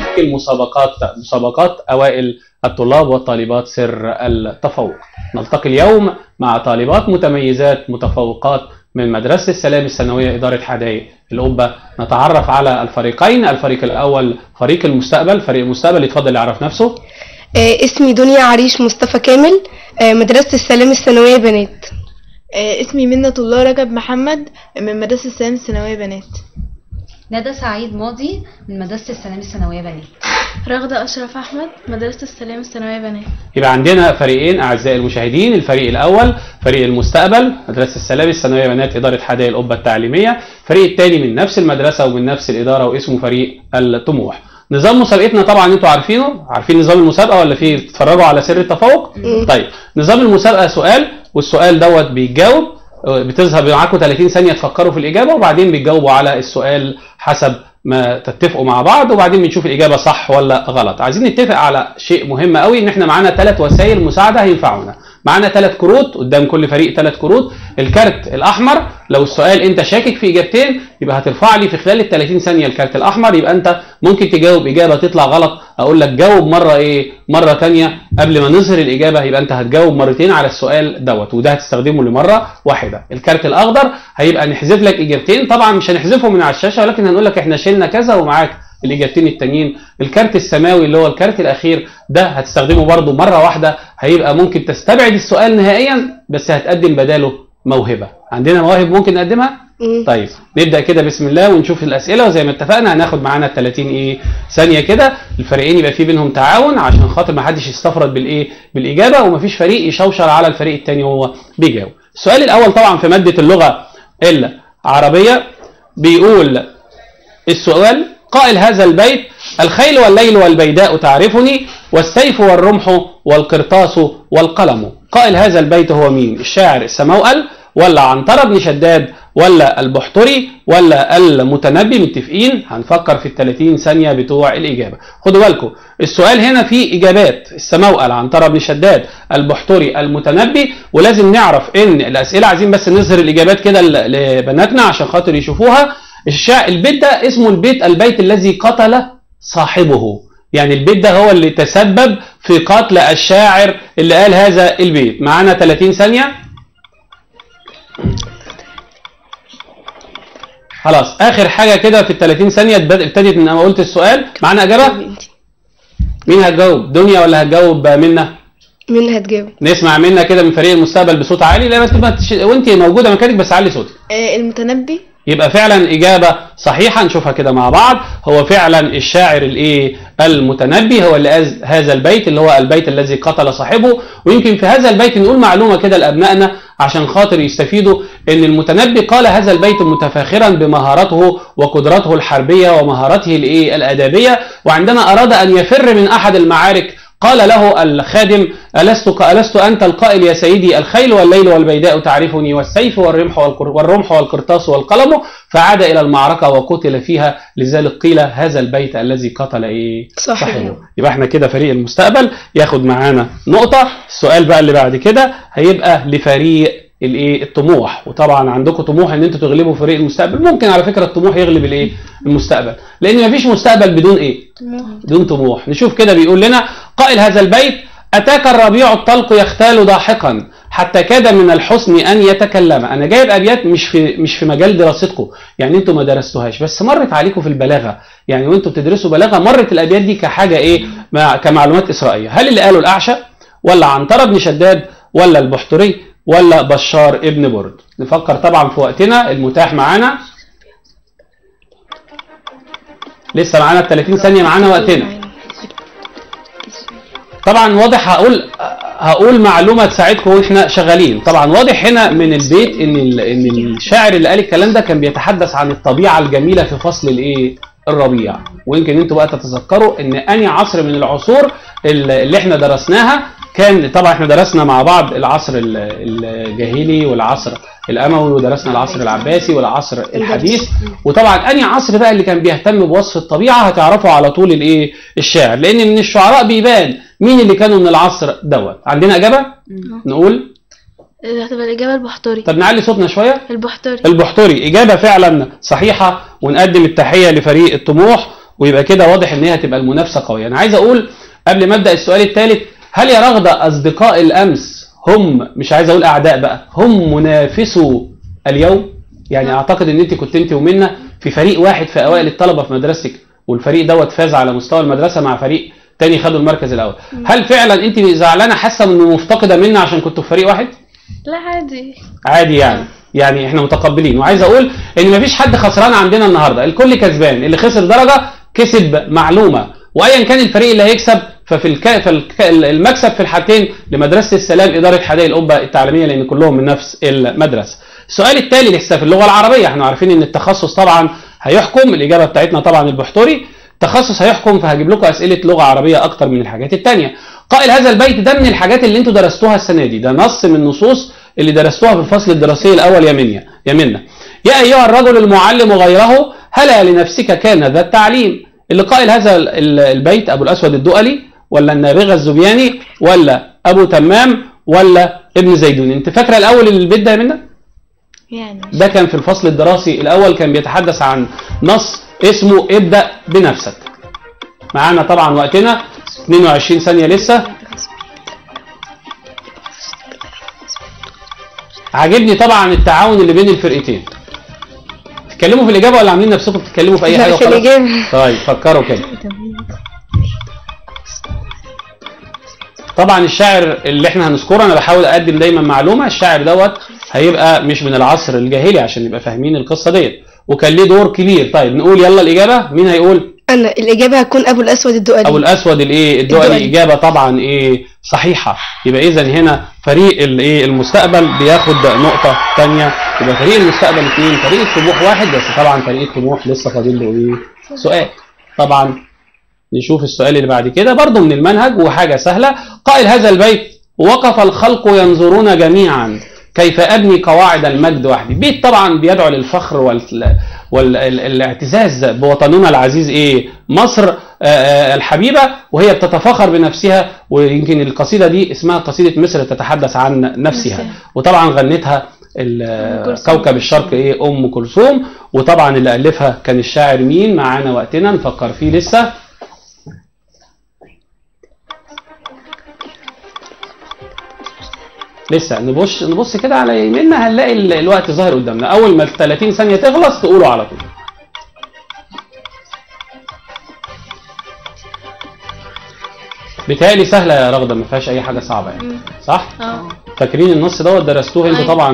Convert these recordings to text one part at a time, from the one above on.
تشكل مسابقات أوائل الطلاب والطالبات سر التفوق. نلتقي اليوم مع طالبات متميزات متفوقات من مدرسة السلام الثانوية إدارة حدائق القبة. نتعرف على الفريقين. الفريق الأول فريق المستقبل. فريق المستقبل يتفضل يعرف نفسه. اسمي دنيا عريش مصطفى كامل، مدرسة السلام الثانوية بنات. اسمي منة الله رجب محمد من مدرسة السلام الثانوية بنات. ندى سعيد ماضي من مدرسة السلام الثانوية بنات. رغدة أشرف أحمد مدرسة السلام الثانوية بنات. يبقى عندنا فريقين أعزائي المشاهدين. الفريق الأول فريق المستقبل مدرسة السلام الثانوية بنات إدارة حدائق القبة التعليمية. الفريق الثاني من نفس المدرسة ومن نفس الإدارة واسمه فريق الطموح. نظام مسابقتنا طبعا انتوا عارفينه، عارفين نظام المسابقة ولا في تتفرجوا على سر التفوق؟ طيب نظام المسابقة سؤال، والسؤال دوت بيتجاوب، بتظهر معاكم 30 ثانية تفكروا في الإجابة، وبعدين بتجاوبوا على السؤال حسب ما تتفقوا مع بعض، وبعدين بنشوف الإجابة صح ولا غلط. عايزين نتفق على شيء مهم قوي، ان احنا معانا 3 وسائل مساعدة هينفعونا. معانا 3 كروت قدام كل فريق، 3 كروت. الكارت الأحمر لو السؤال انت شاكك في إجابتين يبقى هترفع لي في خلال ال 30 ثانية الكارت الأحمر، يبقى انت ممكن تجاوب إجابة تطلع غلط، اقول لك جاوب مرة ثانية قبل ما نظهر الإجابة، يبقى انت هتجاوب مرتين على السؤال دوت، وده هتستخدمه لمرة واحدة. الكارت الأخضر هيبقى نحذف لك إجابتين، طبعا مش هنحذفهم من على الشاشة ولكن هنقول لك احنا شلنا كذا ومعاك الإجابتين التانيين. الكارت السماوي اللي هو الكارت الأخير ده هتستخدمه برضو مرة واحدة، هيبقى ممكن تستبعد السؤال نهائيا بس هتقدم بداله موهبة. عندنا مواهب ممكن نقدمها؟ طيب نبدأ كده بسم الله ونشوف الأسئلة، وزي ما اتفقنا هناخد معانا 30 ثانية كده. الفريقين يبقى في بينهم تعاون عشان خاطر ما حدش يستفرد بالإجابة، ومفيش فريق يشوشر على الفريق التاني وهو بيجاوب. السؤال الأول طبعا في مادة اللغة العربية بيقول السؤال: قائل هذا البيت: الخيل والليل والبيداء تعرفني والسيف والرمح والقرطاس والقلم. قائل هذا البيت هو مين؟ الشاعر السموأل ولا عنترة بن شداد ولا البحتري ولا المتنبي؟ متفقين؟ هنفكر في ال 30 ثانية بتوع الإجابة. خدوا بالكم السؤال هنا فيه إجابات: السموأل، عنترة بن شداد، البحتري، المتنبي، ولازم نعرف إن الأسئلة عايزين بس نظهر الإجابات كده لبناتنا عشان خاطر يشوفوها. البيت ده اسمه البيت الذي قتل صاحبه، يعني البيت ده هو اللي تسبب في قتل الشاعر اللي قال هذا البيت. معانا 30 ثانية. خلاص اخر حاجه كده في ال 30 ثانيه ابتدت من انا قلت السؤال. معانا اجابه؟ مين هتجاوب؟ دنيا ولا هتجاوب منى؟ مين هتجاوب؟ نسمع منى كده من فريق المستقبل بصوت عالي. لا وانت موجوده مكانك بس علي صوتك. المتنبي. يبقى فعلا اجابه صحيحه، نشوفها كده مع بعض. هو فعلا الشاعر المتنبي هو اللي قال هذا البيت اللي هو البيت الذي قتل صاحبه. ويمكن في هذا البيت نقول معلومه كده لابنائنا عشان خاطر يستفيدوا، ان المتنبي قال هذا البيت متفاخرا بمهارته وقدرته الحربيه ومهارته الادبيه، وعندما اراد ان يفر من احد المعارك قال له الخادم: ألست أنت القائل يا سيدي؟ الخيل والليل والبيداء تعرفني والسيف والرمح والقرطاس والقلم. فعاد إلى المعركة وقتل فيها، لذلك قيل هذا البيت الذي قتل صاحبه. يبقى احنا كده فريق المستقبل ياخد معانا نقطة. السؤال بقى اللي بعد كده هيبقى لفريق الطموح، وطبعا عندكم طموح ان انتوا تغلبوا فريق المستقبل. ممكن على فكره الطموح يغلب المستقبل، لان مفيش مستقبل بدون بدون طموح. نشوف كده بيقول لنا: قائل هذا البيت: اتاك الربيع الطلق يختال ضاحكا حتى كاد من الحسن ان يتكلم. انا جايب ابيات مش في مجال دراستكم، يعني انتوا ما درستوهاش بس مرت عليكم في البلاغه، يعني وانتوا بتدرسوا بلاغه مرت الابيات دي كحاجه كمعلومات اسرائيليه. هل اللي قالوا الاعشى ولا عنترة بن شداد ولا البحتري ولا بشار ابن برد؟ نفكر طبعا في وقتنا المتاح معانا، لسه معانا 30 ثانية، معانا وقتنا. طبعا واضح، هقول معلومة تساعدكم واحنا شغالين. طبعا واضح هنا من البيت ان الشاعر اللي قال الكلام ده كان بيتحدث عن الطبيعة الجميلة في فصل الربيع. ويمكن انتوا بقى تتذكروا ان انهي عصر من العصور اللي احنا درسناها كان. طبعا احنا درسنا مع بعض العصر الجاهلي والعصر الاموي، ودرسنا العصر العباسي والعصر الحديث. وطبعا انهي عصر بقى اللي كان بيهتم بوصف الطبيعه هتعرفوا على طول الشاعر، لان من الشعراء بيبان مين اللي كانوا من العصر دوت. عندنا اجابه؟ نقول هتبقى الاجابه البحتري. طب نعلي صوتنا شويه. البحتري اجابه فعلا صحيحه، ونقدم التحيه لفريق الطموح. ويبقى كده واضح ان هي هتبقى المنافسه قويه. انا عايز اقول قبل ما ابدا السؤال الثالث، هل يا رغده اصدقاء الامس هم، مش عايز اقول اعداء بقى، هم منافسو اليوم؟ يعني اعتقد ان انت كنت انت ومنى في فريق واحد في اوائل الطلبه في مدرستك، والفريق دوت فاز على مستوى المدرسه مع فريق تاني خدوا المركز الاول. هل فعلا انت زعلانه حاسه انه مفتقده منى عشان كنتوا في فريق واحد؟ لا عادي. عادي يعني احنا متقبلين. وعايز اقول ان مفيش حد خسران عندنا النهارده، الكل كسبان، اللي خسر درجه كسب معلومه، وايا كان الفريق اللي هيكسب المكسب في الحالتين لمدرسه السلام اداره حدائق القبه التعليميه، لان كلهم من نفس المدرسه. السؤال التالي لسه في اللغه العربيه. احنا عارفين ان التخصص طبعا هيحكم، الاجابه بتاعتنا طبعا البحتري، التخصص هيحكم، فهجيب لكم اسئله لغه عربيه اكتر من الحاجات الثانيه. قائل هذا البيت ده من الحاجات اللي انتوا درستوها السنه دي، ده نص من النصوص اللي درستوها في الفصل الدراسي الاول يا منى. يا ايها الرجل المعلم غيره، هلا لنفسك كان ذا التعليم. اللي قائل هذا البيت ابو الاسود الدؤلي، ولا النابغه الزبياني، ولا ابو تمام، ولا ابن زيدون؟ انت فاكره الاول البيت ده يا منى؟ يعني ده كان في الفصل الدراسي الاول، كان بيتحدث عن نص اسمه ابدأ بنفسك. معانا طبعا وقتنا 22 ثانية لسه. عاجبني طبعا التعاون اللي بين الفرقتين. تتكلموا في الإجابة ولا عاملين نفسكم بتتكلموا في أي حاجة؟ في الإجابة. طيب فكروا كده. طبعا الشاعر اللي احنا هنذكره، انا بحاول اقدم دايما معلومه، الشاعر دوت هيبقى مش من العصر الجاهلي عشان نبقى فاهمين القصه ديت، وكان ليه دور كبير. طيب نقول يلا الاجابه، مين هيقول؟ انا الاجابه هتكون ابو الاسود الدؤلي. ابو الاسود الدؤلي. اجابه طبعا صحيحه. يبقى اذا هنا فريق المستقبل بياخد نقطه ثانيه، يبقى فريق المستقبل 2، فريق الطموح 1. بس طبعا فريق الطموح لسه فاضل له سؤال. طبعا نشوف السؤال اللي بعد كده برضه من المنهج وحاجه سهله. قائل هذا البيت، وقف الخلق ينظرون جميعا كيف ابني قواعد المجد وحدي. بيت طبعا بيدعو للفخر والاعتزاز بوطننا العزيز مصر الحبيبه، وهي بتتفخر بنفسها. ويمكن القصيده دي اسمها قصيده مصر تتحدث عن نفسها، وطبعا غنتها كوكب الشرق ام كلثوم. وطبعا اللي الفها كان الشاعر مين؟ معانا وقتنا نفكر فيه لسه. نبص كده على يميننا هنلاقي الوقت ظاهر قدامنا. اول ما 30 ثانيه تخلص تقولوا على طول. بيتهيألي سهله يا رغده، ما فيهاش اي حاجه صعبه يعني. صح؟ فاكرين النص دوت درستوه انتوا طبعا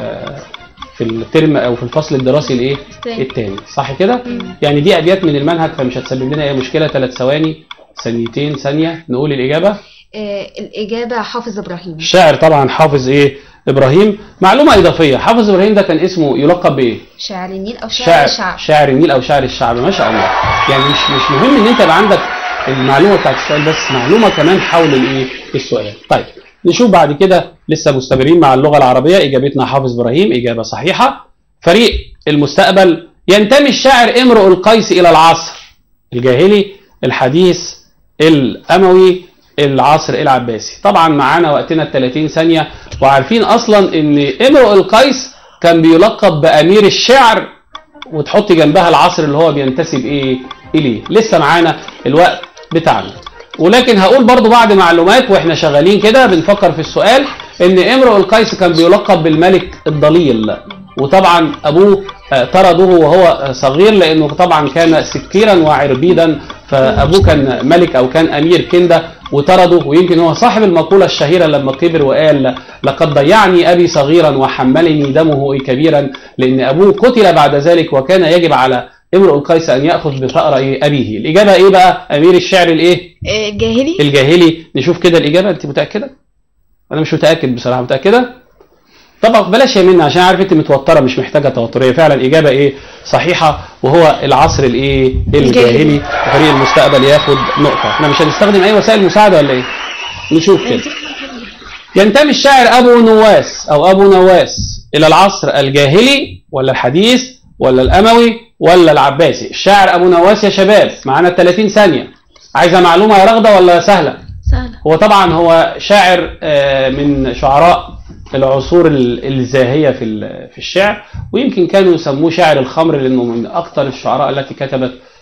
في الترم او في الفصل الدراسي الثاني، صح كده؟ يعني دي ابيات من المنهج، فمش هتسبب لنا اي مشكله. 3 ثواني، ثانيتين، ثانيه، نقول الاجابه. الإجابة حافظ إبراهيم. الشاعر طبعا حافظ إبراهيم. معلومة إضافية، حافظ إبراهيم ده كان اسمه يلقب بإيه؟ شاعر النيل أو شاعر الشعب. شاعر النيل أو شاعر الشعب، ما شاء الله. يعني مش مهم إن أنت يبقى عندك المعلومة بتاعت السؤال بس، معلومة كمان حول السؤال. طيب نشوف بعد كده، لسه مستمرين مع اللغة العربية. إجابتنا حافظ إبراهيم، إجابة صحيحة. فريق المستقبل، ينتمي الشاعر امرؤ القيس إلى العصر الجاهلي، الحديث، الأموي، العصر العباسي. طبعا معانا وقتنا 30 ثانية، وعارفين اصلا ان امرؤ القيس كان بيلقب بامير الشعر، وتحط جنبها العصر اللي هو بينتسب اليه. لسه معانا الوقت بتاعنا، ولكن هقول برضو بعض معلومات واحنا شغالين كده بنفكر في السؤال، ان امرؤ القيس كان بيلقب بالملك الضليل، وطبعا ابوه طرده وهو صغير لانه طبعا كان سكيرا وعربيدا، فابوه كان ملك او كان امير كنده وطرده. ويمكن هو صاحب المقولة الشهيرة لما كبر وقال لقد ضيعني أبي صغيرا وحملني دمه كبيرا، لأن أبوه قتل بعد ذلك، وكان يجب على امرؤ القيس أن يأخذ بثأر أبيه. الإجابة بقى؟ أمير الشعر الجاهلي. الجاهلي. نشوف كده الإجابة. أنت متأكدة؟ أنا مش متأكد بصراحة. متأكدة؟ طبعا بلاش يا منى عشان عارف انت متوتره، مش محتاجه توتريه. فعلا اجابه صحيحه، وهو العصر الجاهلي. وفريق المستقبل ياخد نقطه. احنا مش هنستخدم اي وسائل مساعده ولا ايه؟ نشوف كده. ينتمي الشاعر ابو نواس الى العصر الجاهلي ولا الحديث ولا الاموي ولا العباسي؟ الشاعر ابو نواس يا شباب، معانا 30 ثانيه. عايزه معلومه يا رغده ولا سهله؟ سهله. هو طبعا هو شاعر من شعراء العصور الزاهية في الشعر، ويمكن كانوا يسموه شاعر الخمر لأنه من أكثر الشعراء التي كتبت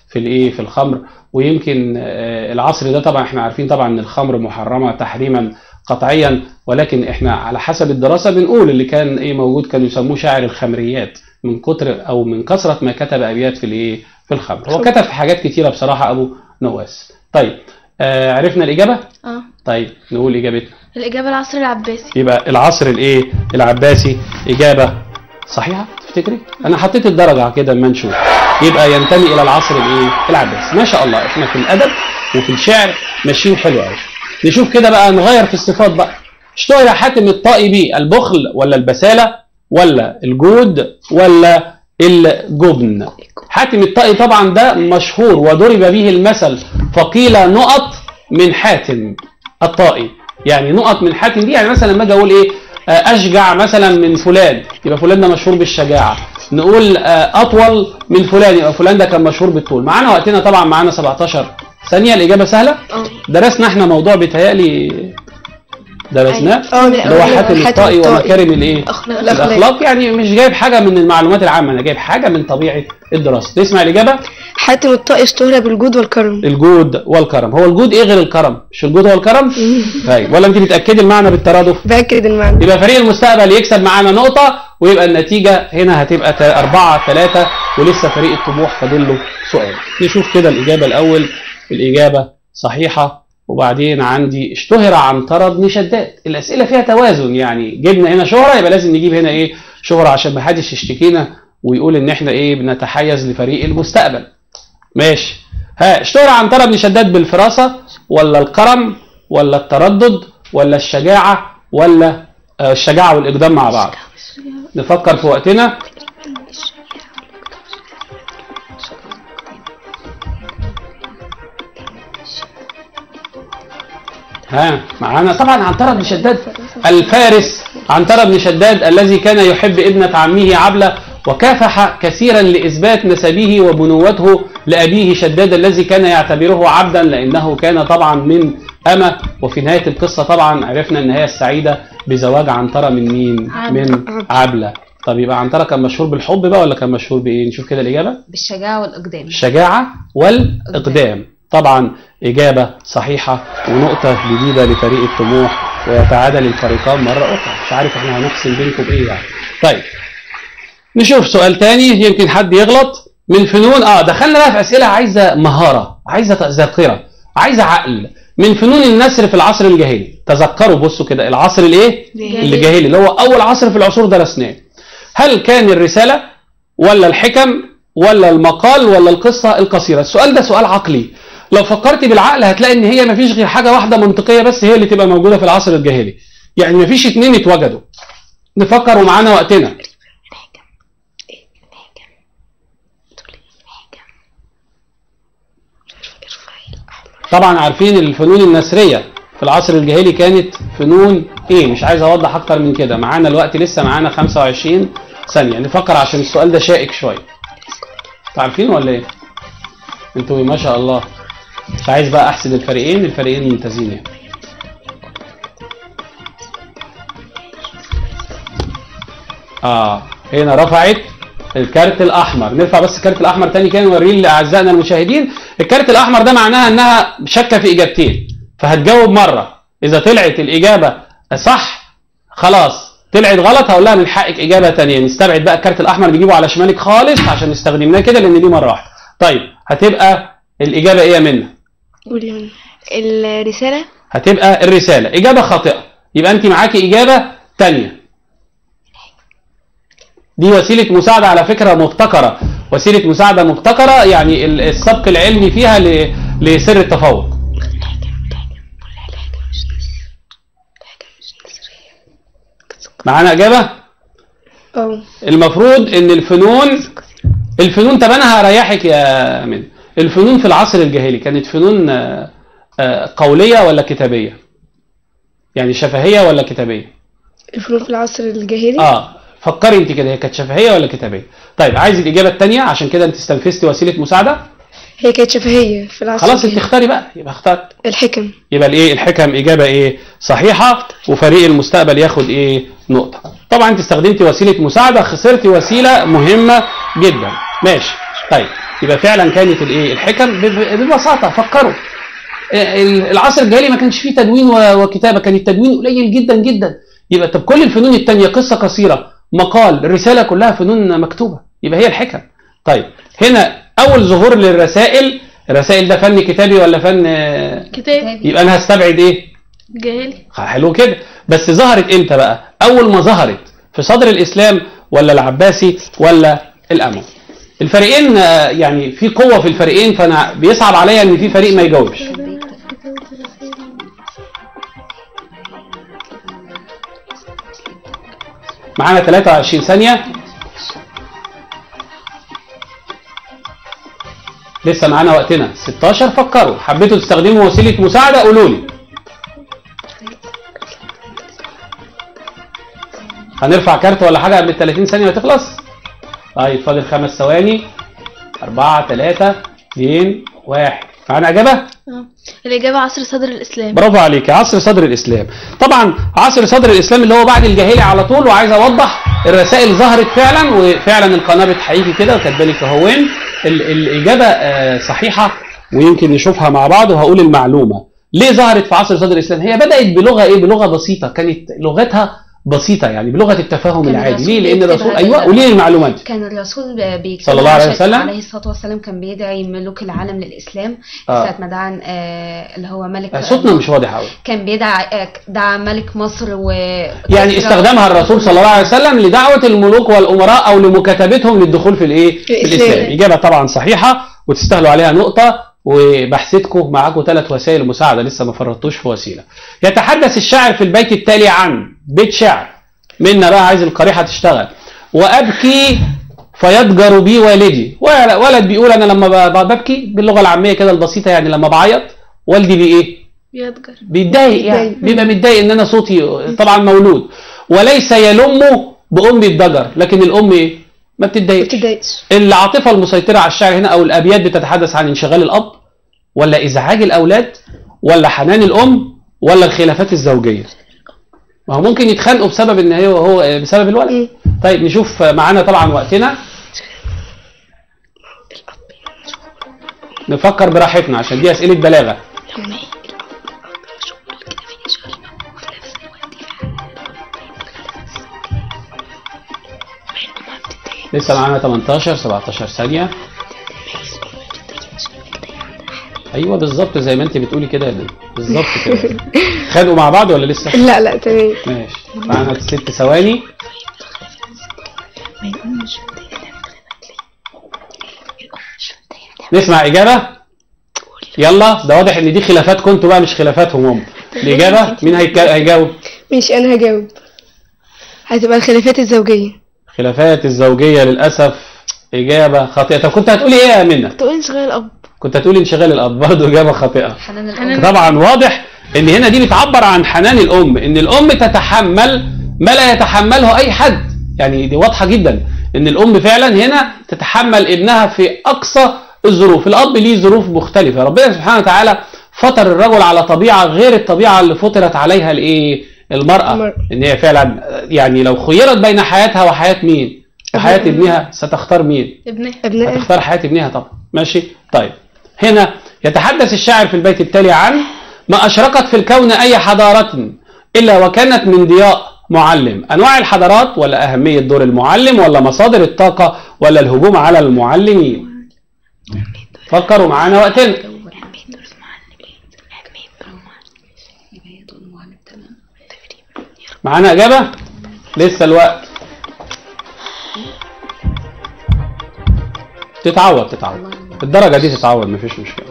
في الايه في الخمر. ويمكن العصر ده طبعا احنا عارفين طبعا ان الخمر محرمه تحريما قطعيا، ولكن احنا على حسب الدراسه بنقول اللي كان ايه موجود كانوا يسموه شاعر الخمريات من كتر او من كثره ما كتب ابيات في الايه في الخمر. هو كتب في حاجات كتيره بصراحه ابو نواس. طيب عرفنا الاجابه؟ طيب نقول اجابتنا. الإجابة العصر العباسي. يبقى العصر الايه العباسي اجابه صحيحه تفتكري؟ انا حطيت الدرجه كده اما نشوف. يبقى ينتمي الى العصر الايه العباسي. ما شاء الله احنا في الادب وفي الشعر ماشيين حلو قوي. نشوف كده بقى نغير في الصفات بقى. اشتهر حاتم الطائي بيه البخل ولا البساله ولا الجود ولا الجبن؟ حاتم الطائي طبعا ده مشهور وضرب به المثل، فقيل نقط من حاتم الطائي. يعني نقط من حاتم دي يعني مثلا لما اجي اقول ايه اشجع مثلا من فلان يبقى فلان ده مشهور بالشجاعه، نقول اطول من فلان يبقى فلان ده كان مشهور بالطول. معانا وقتنا طبعا، معانا 17 ثانيه. الاجابه سهله. درسنا احنا موضوع بيتهيألي درسناه اللي هو حاتم الطائي ومكارم الايه الاخلاق. يعني مش جايب حاجه من المعلومات العامه، انا جايب حاجه من طبيعه الدراسه. تسمع الاجابه؟ حاتم الطائي اشتهر بالجود والكرم. الجود والكرم. هو الجود ايه غير الكرم؟ مش الجود هو الكرم؟ طيب ولا انت بتاكدي المعنى بالترادف؟ باكد المعنى. يبقى فريق المستقبل يكسب معانا نقطه، ويبقى النتيجه هنا هتبقى 4-3، ولسه فريق الطموح فاضل له سؤال. نشوف كده الاجابه الاول. الاجابه صحيحه. وبعدين عندي اشتهر عنترة بن شداد. الاسئله فيها توازن، يعني جبنا هنا شهره يبقى لازم نجيب هنا ايه شهره عشان ما حدش يشتكينا ويقول ان احنا ايه بنتحيز لفريق المستقبل. ماشي. اشتهر عنترة بن شداد بالفراسه ولا الكرم ولا التردد ولا الشجاعه ولا الشجاعه والاقدام مع بعض؟ نفكر في وقتنا. معانا طبعا عنترة بن شداد الفارس، عنترة بن شداد الذي كان يحب ابنة عمه عبلة، وكافح كثيرا لإثبات نسبه وبنوته لأبيه شداد الذي كان يعتبره عبدا لأنه كان طبعا من أمة. وفي نهاية القصة طبعا عرفنا النهاية السعيدة بزواج عنترة من مين؟ من عبلة. طب يبقى عنترة كان مشهور بالحب بقى ولا كان مشهور بإيه؟ نشوف كده الإجابة. بالشجاعة والإقدام. الشجاعة والإقدام. طبعا إجابة صحيحة ونقطة جديدة لفريق الطموح، ويتعادل الفريقان مرة أخرى. مش عارف احنا هنفصل بينكم بإيه يعني. طيب نشوف سؤال تاني يمكن حد يغلط. من فنون دخلنا بقى في أسئلة عايزة مهارة، عايزة ذاكرة، عايزة عقل. من فنون النثر في العصر الجاهلي. تذكروا بصوا كده العصر الايه؟ الجاهلي اللي هو أول عصر في العصور درسناه. هل كان الرسالة ولا الحكم ولا المقال ولا القصة القصيرة؟ السؤال ده سؤال عقلي. لو فكرت بالعقل هتلاقي ان هي مفيش غير حاجة واحدة منطقية بس هي اللي تبقى موجودة في العصر الجاهلي. يعني مفيش اتنين اتوجدوا. نفكر ومعانا وقتنا. طبعا عارفين الفنون النثرية في العصر الجاهلي كانت فنون ايه؟ مش عايز اوضح اكتر من كده. معانا الوقت لسه معانا 25 ثانية. نفكر عشان السؤال ده شائك شوية. عارفين ولا ايه؟ انتوا ما شاء الله. مش عايز بقى احسد الفريقين، الفريقين ممتازين يعني. هنا رفعت الكارت الاحمر. نرفع بس الكارت الاحمر تاني كده نوريه لاعزائنا المشاهدين. الكارت الاحمر ده معناها انها شاكه في اجابتين، فهتجاوب مره. اذا طلعت الاجابه صح خلاص، طلعت غلط هقول لها من حقك اجابه ثانيه. نستبعد بقى الكارت الاحمر نجيبه على شمالك خالص عشان استخدمناه كده لان دي مره واحده. طيب هتبقى الاجابه ايه يا منى؟ قولي. الرسالة. هتبقى الرساله. اجابه خاطئه. يبقى انت معاكي اجابه ثانيه. دي وسيله مساعده على فكره مبتكره، وسيله مساعده مبتكره يعني السبق العلمي فيها لسر التفوق. معانا اجابه؟ المفروض ان الفنون طب انا هريحك يا من. الفنون في العصر الجاهلي كانت فنون قوليه ولا كتابيه؟ يعني شفهيه ولا كتابيه؟ الفنون في العصر الجاهلي فكري انت كده، هي كانت شفهيه ولا كتابيه؟ طيب عايز الاجابه الثانيه عشان كده انت استنفذتي وسيله مساعده. هي كانت شفهيه في العصر خلاص انت اختاري بقى. يبقى اخترت الحكم. يبقى الايه؟ الحكم. اجابه ايه؟ صحيحه. وفريق المستقبل ياخد ايه؟ نقطه. طبعا انت استخدمتي وسيله مساعده، خسرتي وسيله مهمه جدا. ماشي. طيب يبقى فعلا كانت الايه الحكم ببساطه. فكروا العصر الجاهلي ما كانش فيه تدوين وكتابه، كان التدوين قليل جدا جدا. يبقى طب كل الفنون الثانيه قصه قصيره، مقال، رساله، كلها فنون مكتوبه، يبقى هي الحكم. طيب هنا اول ظهور للرسائل، الرسائل ده فن كتابي ولا فن كتاب يبقى انا هستبعد ايه؟ جاهلي. حلو كده. بس ظهرت امتى بقى؟ اول ما ظهرت في صدر الاسلام ولا العباسي ولا الاموي؟ الفريقين يعني في قوه في الفريقين، فانا بيصعب عليا ان في فريق ما يجاوبش. معانا 23 ثانيه، لسه معانا وقتنا 16. فكروا، حبيتوا تستخدموا وسيله مساعده قولوا لي. هنرفع كارت ولا حاجه قبل ال 30 ثانيه ما تخلص؟ طيب فاضل 5 ثواني. 4 3 2 1. معانا اجابه؟ الإجابة عصر صدر الإسلام. برافو عليك، عصر صدر الاسلام. طبعا عصر صدر الاسلام اللي هو بعد الجاهلي على طول. وعايز اوضح الرسائل ظهرت فعلا، وفعلا القناه بتحييكي كده وكاتبه لك اهوين. الاجابه صحيحه، ويمكن نشوفها مع بعض وهقول المعلومه ليه ظهرت في عصر صدر الاسلام. هي بدات بلغه ايه؟ بلغه بسيطه، كانت لغتها بسيطه، يعني بلغه التفاهم العادي. ليه؟ لان الرسول ايوه قولي لي المعلومات دي. كان الرسول بيكتب صلى الله عليه وسلم عليه الصلاه والسلام كان بيدعي ملوك العالم للاسلام. ساعه ما دعا اللي هو ملك صوتنا مش واضح قوي. كان دعا ملك مصر يعني استخدمها الرسول صلى الله عليه وسلم لدعوه الملوك والامراء او لمكاتبتهم للدخول في الايه؟ في الاسلام. اجابه طبعا صحيحه وتستاهلوا عليها نقطه. وبحثتكم معاكم 3 وسائل مساعده، لسه ما فرطتوش في وسيله. يتحدث الشاعر في البيت التالي عن بيت شعر منا بقى، عايز القريحه تشتغل. وابكي فيضجر بي والدي. ولد بيقول انا لما ببكي باللغه العاميه كده البسيطه، يعني لما بعيط والدي بايه؟ بيضجر، بيتضايق، يعني بيبقى متضايق ان انا صوتي طبعا مولود. وليس يلم بام الضجر، لكن الام ايه؟ ما بتتضايقش. العاطفه المسيطره على الشعر هنا او الابيات بتتحدث عن انشغال الاب ولا ازعاج الاولاد ولا حنان الام ولا الخلافات الزوجيه؟ ما هو ممكن يتخانقوا بسبب ان هو بسبب الولد. طيب نشوف، معانا طبعا وقتنا، نفكر براحتنا عشان دي اسئله بلاغه. لسه معانا 18 17 ثانيه. ايوه بالظبط زي ما انت بتقولي كده بالظبط كده. خانقوا مع بعض ولا لسه؟ لا تمام. ماشي، معانا 6 ثواني. نسمع اجابه. يلا، ده واضح ان دي خلافاتكم انتوا بقى مش خلافاتهم هم. الاجابه مين هيجاوب؟ ماشي انا هجاوب. هتبقى الخلافات الزوجيه. خلافات الزوجيه للاسف اجابه خاطئه. طب كنت هتقولي ايه يا منى؟ تقول انشغال الأب. كنت هتقولي انشغال الاب، برضه اجابه خاطئه. حنان الام. طبعا واضح ان هنا دي بتعبر عن حنان الام، ان الام تتحمل ما لا يتحمله اي حد. يعني دي واضحه جدا ان الام فعلا هنا تتحمل ابنها في اقصى الظروف. الاب ليه ظروف مختلفه، ربنا سبحانه وتعالى فطر الرجل على طبيعه غير الطبيعه اللي فطرت عليها الايه؟ المراه. ان هي فعلا يعني لو خيرت بين حياتها وحياه مين؟ وحياه ابنها ستختار مين؟ ابنها. هتختار حياه ابنها طبعا. ماشي. طيب هنا يتحدث الشاعر في البيت التالي عن ما أشرقت في الكون أي حضارة إلا وكانت من ضياء معلم. أنواع الحضارات ولا أهمية دور المعلم ولا مصادر الطاقة ولا الهجوم على المعلمين؟ فكروا معانا وقتنا. معانا إجابة؟ لسه الوقت. تتعوض الدرجة دي تتعوض، مفيش مشكلة.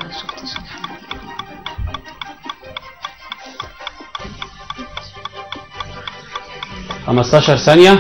– 15 ثانية.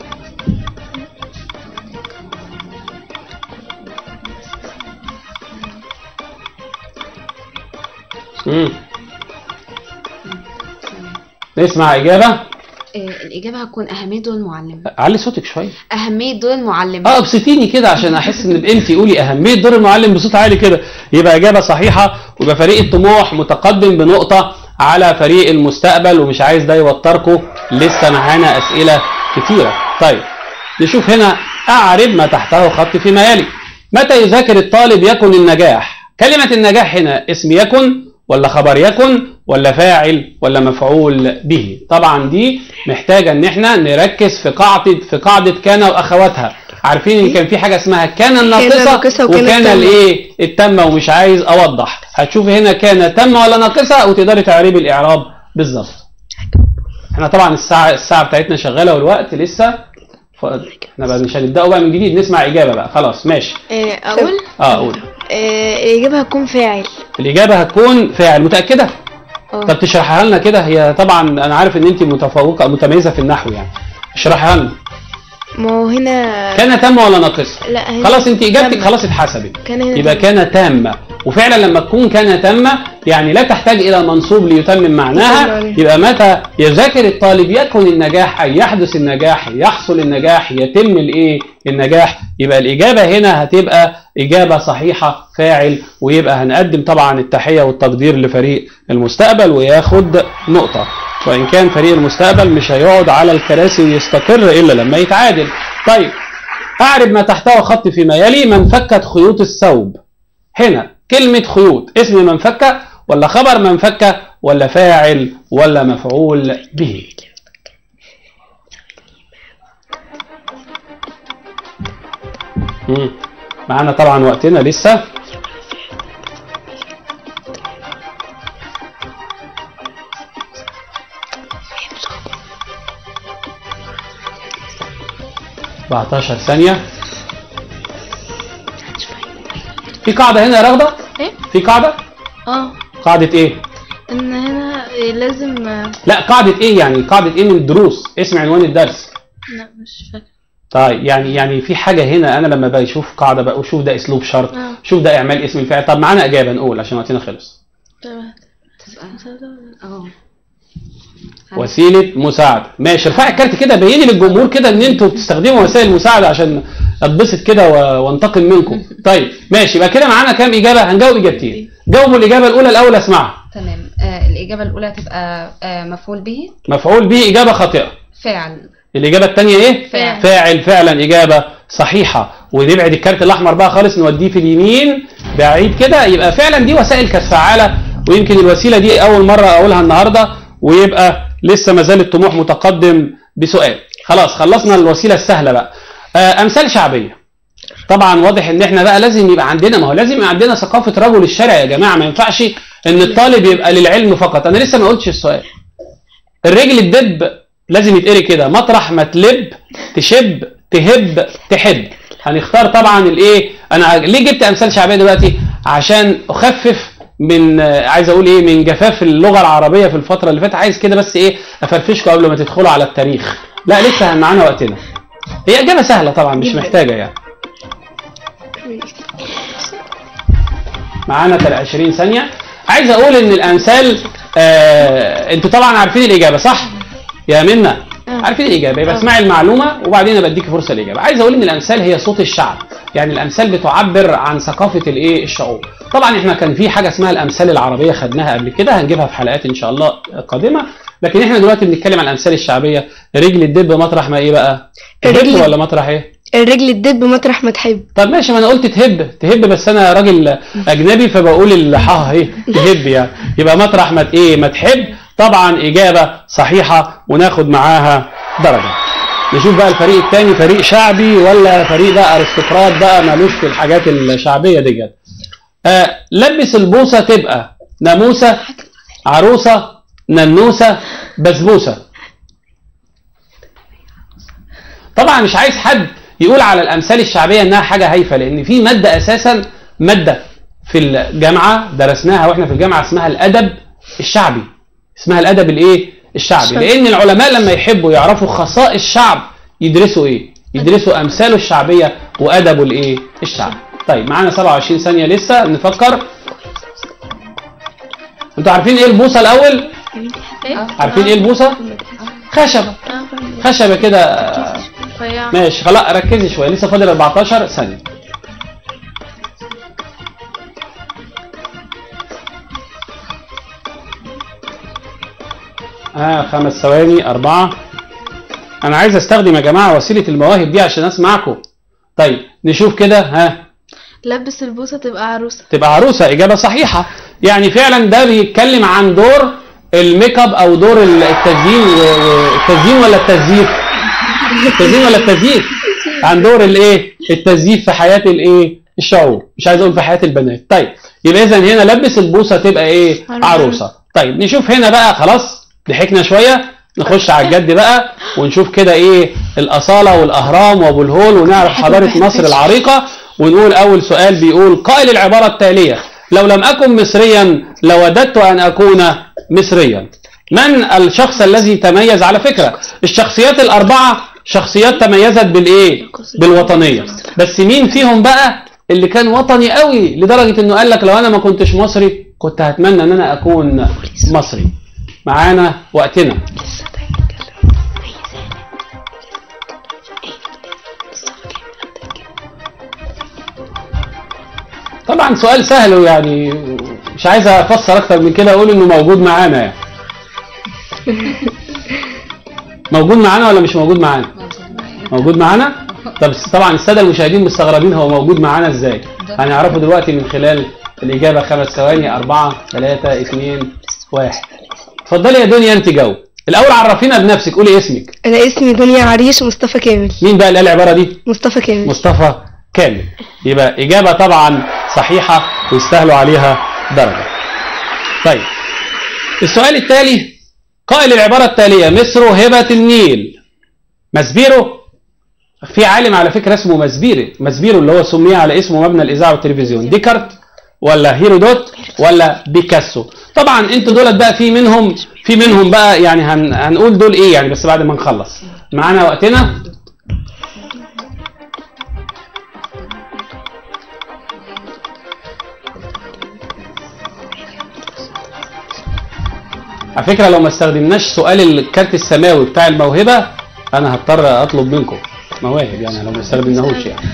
نسمع إجابة. الإجابة هتكون أهمية دور المعلم. علي صوتك شوية. أهمية دور المعلم. ابسطيني كده عشان أحس إن بقيمتي. قولي أهمية دور المعلم بصوت عالي كده. يبقى إجابة صحيحة، ويبقى فريق الطموح متقدم بنقطة على فريق المستقبل. ومش عايز ده يوتركم، لسه معانا أسئلة كتيرة. طيب نشوف هنا. أعرب ما تحته خط فيما يلي. متى يذاكر الطالب يكن النجاح؟ كلمة النجاح هنا اسم يكن ولا خبر يكن ولا فاعل ولا مفعول به؟ طبعا دي محتاجة ان احنا نركز في قاعدة كان واخواتها. عارفين ان كان في حاجة اسمها كان الناقصة وكان الايه التامة، ومش عايز اوضح. هتشوف هنا كان تامة ولا ناقصة وتقدري تعربي الاعراب بالظبط. احنا طبعا الساعة بتاعتنا شغالة والوقت لسه، احنا بقى مش هنبدأوا بقى من جديد، نسمع إجابة بقى. خلاص ماشي. اقول قول. الإجابة هتكون فاعل. الإجابة هتكون فاعل، متأكدة؟ طب تشرحها لنا كده. هي طبعا أنا عارف إن أنت متميزة في النحو يعني، اشرحها لنا. ما هو هنا كان تامة ولا ناقصة؟ لا هنا خلاص أنت إجابتك خلاص اتحسبت. يبقى كان تامة، وفعلا لما تكون كان تامة يعني لا تحتاج إلى منصوب ليتمم معناها. يبقى متى يذاكر الطالب يكن النجاح، أي يحدث النجاح، يحصل النجاح، يتم الإيه النجاح. يبقى الإجابة هنا هتبقى إجابة صحيحة فاعل، ويبقى هنقدم طبعا التحية والتقدير لفريق المستقبل وياخد نقطة، وإن كان فريق المستقبل مش هيقعد على الكراسي ويستقر إلا لما يتعادل. طيب أعرب ما تحته خط فيما يلي. من فكت خيوط الثوب. هنا كلمة خيوط اسم من فك ولا خبر من فك ولا فاعل ولا مفعول به؟ معانا طبعا وقتنا لسه. ب 14 ثانية. في قاعدة هنا يا رغدة؟ ايه؟ في قاعدة؟ قاعدة ايه؟ ان هنا لازم. لا قاعدة ايه يعني؟ قاعدة ايه من الدروس؟ اسم عنوان الدرس. لا مش فاكر. طيب يعني في حاجة هنا أنا لما بشوف قاعدة بقى وشوف ده أسلوب شرط، شوف ده إعمال اسم الفاعل. طب معانا إجابة نقول عشان وقتنا خلص. تمام. وسيلة مساعدة. ماشي، ارفعي الكارت كده، بيني للجمهور كده إن أنتوا بتستخدموا وسائل المساعدة عشان أتبسط كده وانتقم منكم. طيب ماشي، يبقى كده معانا كام إجابة؟ هنجاوب إجابتين. جاوبوا الإجابة الأولى الأول أسمعها. تمام. الإجابة الأولى تبقى مفعول به. مفعول به إجابة خاطئة. فاعل. الإجابة الثانية إيه؟ فاعل. فاعل فعلا إجابة صحيحة. ونبعد الكارت الأحمر بقى خالص، نوديه في اليمين بعيد كده. يبقى فعلا دي وسائل كانت فعالة، ويمكن الوسيلة دي أول مرة أقولها النهاردة، ويبقى لسه ما زال الطموح متقدم بسؤال. خلاص خلصنا الوسيلة السهلة بقى. أمثال شعبية. طبعا واضح إن إحنا بقى لازم يبقى عندنا، ما هو لازم يبقى عندنا ثقافة رجل الشارع يا جماعة. ما ينفعش إن الطالب يبقى للعلم فقط. أنا لسه ما قلتش السؤال. الرجل الدب لازم يتقري كده: مطرح ما تلب تشب تهب تحب. هنختار طبعا الايه. انا ليه جبت امثال شعبيه دلوقتي؟ عشان اخفف من عايز اقول ايه، من جفاف اللغه العربيه في الفتره اللي فاتت. عايز كده بس ايه افرفشكم قبل ما تدخلوا على التاريخ. لا لسه معانا وقتنا. هي اجابه سهله طبعا مش محتاجه يعني. معانا 20 ثانيه. عايز اقول ان الامثال انتوا طبعا عارفين الاجابه صح يا منى؟ عارفين الإجابة. يبقى اسمعي المعلومة وبعدين أنا بديكي فرصة الإجابة. عايز أقول إن الأمثال هي صوت الشعب، يعني الأمثال بتعبر عن ثقافة الإيه الشعوب. طبعا إحنا كان في حاجة اسمها الأمثال العربية خدناها قبل كده، هنجيبها في حلقات إن شاء الله قادمة، لكن إحنا دلوقتي بنتكلم عن الأمثال الشعبية. رجل الدب مطرح ما إيه بقى؟ تهب ولا مطرح إيه؟ الرجل الدب مطرح ما تحب. طب ماشي، ما أنا قلت تهب بس أنا راجل أجنبي فبقول الحاه إيه تهب يعني. يبقى مطرح ما إيه ما تحب. طبعا إجابة صحيحة وناخد معاها درجة. نشوف بقى الفريق الثاني، فريق شعبي ولا فريق بقى ارستقراط بقى مالوش في الحاجات الشعبية دي. لبس البوسة تبقى ناموسة، عروسة، ننوسة، بسبوسة. طبعا مش عايز حد يقول على الأمثال الشعبية إنها حاجة هايفة، لأن في مادة أساسا، مادة في الجامعة درسناها وإحنا في الجامعة اسمها الأدب الشعبي. اسمها الأدب الإيه؟ الشعبي. لأن العلماء لما يحبوا يعرفوا خصائص الشعب يدرسوا إيه؟ يدرسوا أمثاله الشعبية وأدبه الإيه؟ الشعبي. طيب معانا 27 ثانية لسه نفكر. أنتوا عارفين إيه البوصة الأول؟ عارفين إيه البوصة؟ خشبة. خشبة كده. ماشي خلاص ركزي شوية، لسه فاضل 14 ثانية. ها 5 ثواني 4. أنا عايز أستخدم يا جماعة وسيلة المواهب دي عشان أسمعكم. طيب نشوف كده. ها لبس البوسة تبقى عروسة. تبقى عروسة، إجابة صحيحة. يعني فعلا ده بيتكلم عن دور الميك اب أو دور التزيين التزيين ولا التزييف؟ التزيين ولا التزييف؟ عن دور الإيه؟ التزييف في حياة الإيه؟ الشعوب، مش عايز أقول في حياة البنات. طيب يبقى إذا هنا لبس البوسة تبقى إيه؟ عروسة. طيب نشوف هنا بقى، خلاص ضحكنا شوية، نخش على الجد بقى ونشوف كده إيه الأصالة والأهرام وأبو الهول ونعرف حضارة مصر العريقة. ونقول أول سؤال بيقول قائل العبارة التالية: لو لم أكن مصريا لوددت أن أكون مصريا. من الشخص الذي تميز؟ على فكرة الشخصيات الأربعة شخصيات تميزت بالإيه؟ بالوطنية، بس مين فيهم بقى اللي كان وطني قوي لدرجة إنه قال لك لو أنا ما كنتش مصري كنت هتمنى إن أنا أكون مصري؟ معانا وقتنا. طبعا سؤال سهل، يعني مش عايز افسر اكتر من كده، اقول انه موجود معانا يعني. موجود معانا ولا مش موجود معانا؟ موجود معانا. طب طبعا الساده المشاهدين مستغربين هو موجود معانا ازاي؟ هنعرفه دلوقتي من خلال الاجابه. 5 ثواني. 4 3 2 1. اتفضلي يا دنيا انت جاوب. الاول عرفينا بنفسك، قولي اسمك. انا اسمي دنيا عريش مصطفى كامل. مين بقى اللي قال العباره دي؟ مصطفى كامل. مصطفى كامل. يبقى إجابة طبعا صحيحة ويستاهلوا عليها درجة. طيب السؤال التالي: قائل العبارة التالية: مصر هبة النيل. ماسبيرو، في عالم على فكرة اسمه ماسبيرو اللي هو سمي على اسمه مبنى الإذاعة والتلفزيون. ديكارت ولا هيرودوت ولا بيكاسو؟ طبعا انتوا دولت بقى في منهم بقى يعني هنقول دول ايه يعني بس بعد ما نخلص. معانا وقتنا. على فكرة لو ما استخدمناش سؤال الكارت السماوي بتاع الموهبة أنا هضطر أطلب منكم مواهب يعني لو ما استخدمناهوش يعني.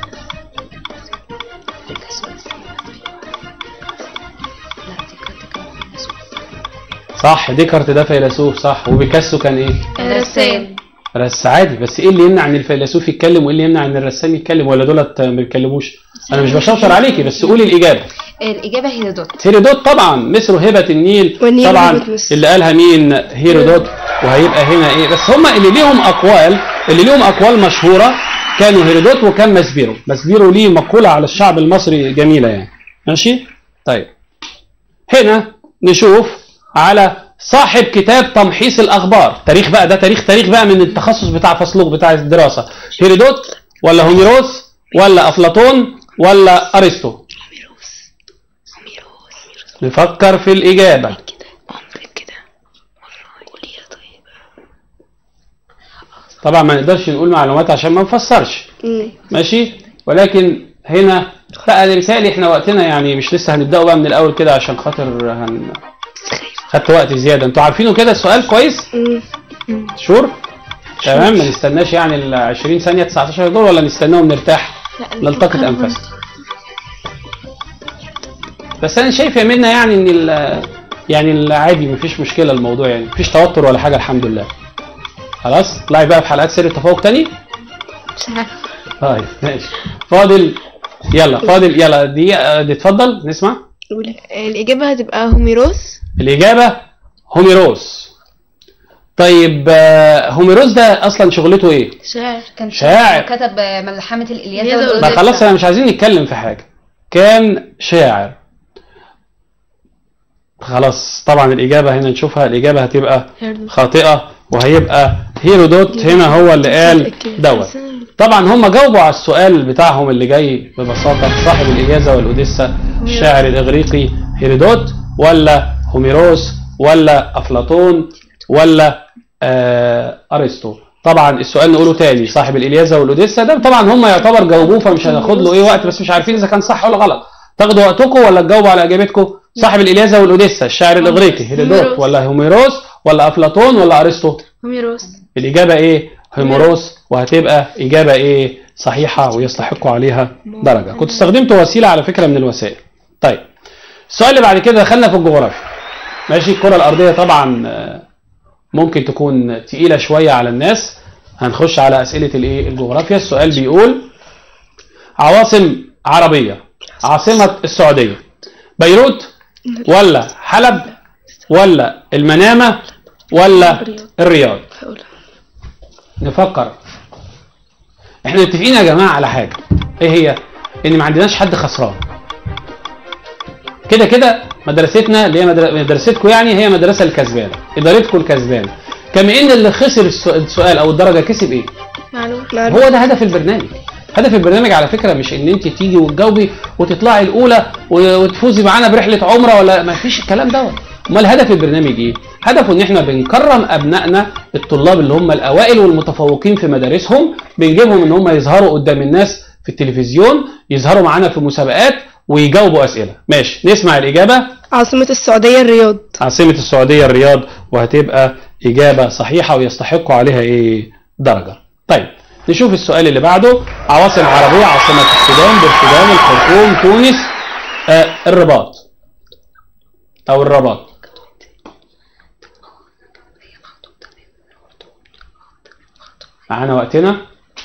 صح، ديكارت ده فيلسوف صح، وبيكاسو كان إيه؟ رسام. عادي، بس إيه اللي يمنع إن الفيلسوف يتكلم وإيه اللي يمنع إن الرسام يتكلم؟ ولا دولت ما بيتكلموش؟ أنا مش بشوشر عليكي بس قولي الإجابة. الإجابة هيرودوت. هيرودوت طبعا. مصر هبة النيل طبعا اللي قالها مين؟ هيرودوت. وهيبقى هنا ايه؟ بس هما اللي ليهم اقوال مشهورة كانوا هيرودوت وكان ماسبيرو ليه مقولة على الشعب المصري جميلة يعني. ماشي؟ طيب هنا نشوف على صاحب كتاب تمحيص الأخبار. تاريخ بقى، ده تاريخ بقى من التخصص بتاع فصلوق بتاع الدراسة. هيرودوت ولا هوميروس ولا أفلاطون ولا أرسطو؟ نفكر في الإجابة. طبعا ما نقدرش نقول معلومات عشان ما نفسرش. ماشي؟ ولكن هنا بقى بالتالي احنا وقتنا يعني مش لسه هنبدأ بقى من الأول كده عشان خاطر خدت وقت زيادة. انتوا عارفينه كده السؤال كويس؟ شور؟ تمام. ما نستناش يعني ال 20 ثانية 19 دول ولا نستناهم نرتاح نلتقط أنفاسنا؟ بس انا شايف يا منى يعني ان يعني العادي مفيش مشكله الموضوع يعني مفيش توتر ولا حاجه الحمد لله. خلاص اطلعي بقى في حلقات سر التفوق تاني. مش عارفه. طيب ماشي. فاضل يلا دي اتفضل نسمع. الإجابة هتبقى هوميروس. الإجابة هوميروس. طيب هوميروس ده أصلا شغلته إيه؟ شاعر. كان شاعر. كتب ملحمة الإلياذة ما خلاص أنا مش عايزين نتكلم في حاجة. كان شاعر. خلاص طبعا الإجابة هنا نشوفها. الإجابة هتبقى خاطئة وهيبقى هيرودوت هنا هو اللي قال دوت. طبعا هم جاوبوا على السؤال بتاعهم اللي جاي ببساطة. صاحب الإلياذة والأوديسا الشاعر الإغريقي هيرودوت ولا هوميروس ولا أفلاطون ولا أرسطو؟ طبعا السؤال نقوله تاني. صاحب الإلياذة والأوديسا ده طبعا هم يعتبر جاوبوه فمش هناخد له ايه وقت، بس مش عارفين إذا كان صح ولا غلط. تاخدوا وقتكم ولا تجاوبوا على إجابتكم؟ صاحب الإلياذة والأوديسا الشاعر الإغريقي هيرودوت ولا هوميروس ولا أفلاطون ولا أرسطو؟ هوميروس. الإجابة إيه؟ هوميروس. وهتبقى إجابة إيه؟ صحيحة ويستحقوا عليها درجة. كنت استخدمت وسيلة على فكرة من الوسائل. طيب السؤال اللي بعد كده دخلنا في الجغرافيا. ماشي. الكرة الأرضية طبعا ممكن تكون تقيلة شوية على الناس. هنخش على أسئلة الإيه؟ الجغرافيا. السؤال بيقول عواصم عربية عاصمة السعودية؟ بيروت ولا حلب ولا المنامة ولا الرياض؟ نفكر. احنا متفقين يا جماعة على حاجة، ايه هي؟ ان ما عندناش حد خسران. كده كده مدرستنا اللي هي مدرستكم يعني هي مدرسة الكسبانة، ادارتكم الكسبانة، كما ان اللي خسر السؤال او الدرجة كسب ايه؟ معلوم. هو ده هدف البرنامج. هدف البرنامج على فكرة مش ان انت تيجي وتجاوبي وتطلعي الاولى وتفوزي معانا برحلة عمرة، ولا ما فيش الكلام دوت. امال هدف البرنامج ايه؟ هدفه ان احنا بنكرم ابنائنا الطلاب اللي هم الاوائل والمتفوقين في مدارسهم، بنجيبهم ان هم يظهروا قدام الناس في التلفزيون، يظهروا معانا في مسابقات ويجاوبوا اسئله. ماشي، نسمع الاجابه. عاصمة السعودية الرياض. عاصمة السعودية الرياض، وهتبقى اجابه صحيحه ويستحقوا عليها ايه؟ درجه. طيب نشوف السؤال اللي بعده. عواصم عربيه: عاصمة السودان، بورسودان، الخرطوم، تونس، الرباط او الرباط. معانا وقتنا.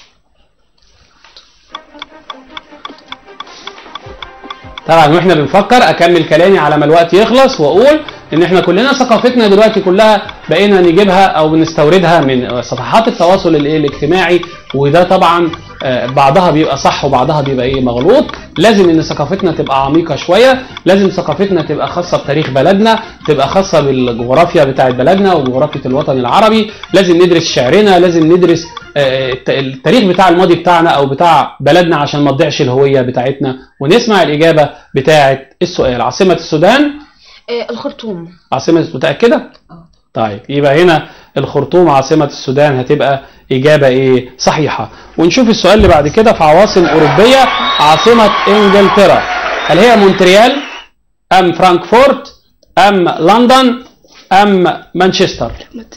طبعا واحنا بنفكر اكمل كلامي على ما الوقت يخلص واقول ان احنا كلنا ثقافتنا دلوقتي كلها بقينا نجيبها او بنستوردها من صفحات التواصل الاجتماعي، وده طبعا بعضها بيبقى صح وبعضها بيبقى ايه مغلوط. لازم ان ثقافتنا تبقى عميقه شويه، لازم ثقافتنا تبقى خاصه بتاريخ بلدنا، تبقى خاصه بالجغرافيا بتاعه بلدنا وجغرافيا الوطن العربي. لازم ندرس شعرنا، لازم ندرس التاريخ بتاع الماضي بتاعنا او بتاع بلدنا عشان ما تضيعش الهويه بتاعتنا. ونسمع الاجابه بتاعه السؤال. عاصمه السودان الخرطوم. عاصمه، متاكده؟ طيب يبقى هنا الخرطوم عاصمة السودان هتبقى إجابة إيه؟ صحيحة. ونشوف السؤال اللي بعد كده. في عواصم أوروبية: عاصمة إنجلترا، هل هي مونتريال أم فرانكفورت أم لندن أم مانشستر؟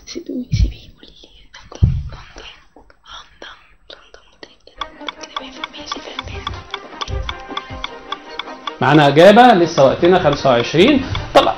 معانا إجابة، لسه وقتنا 25. طبعا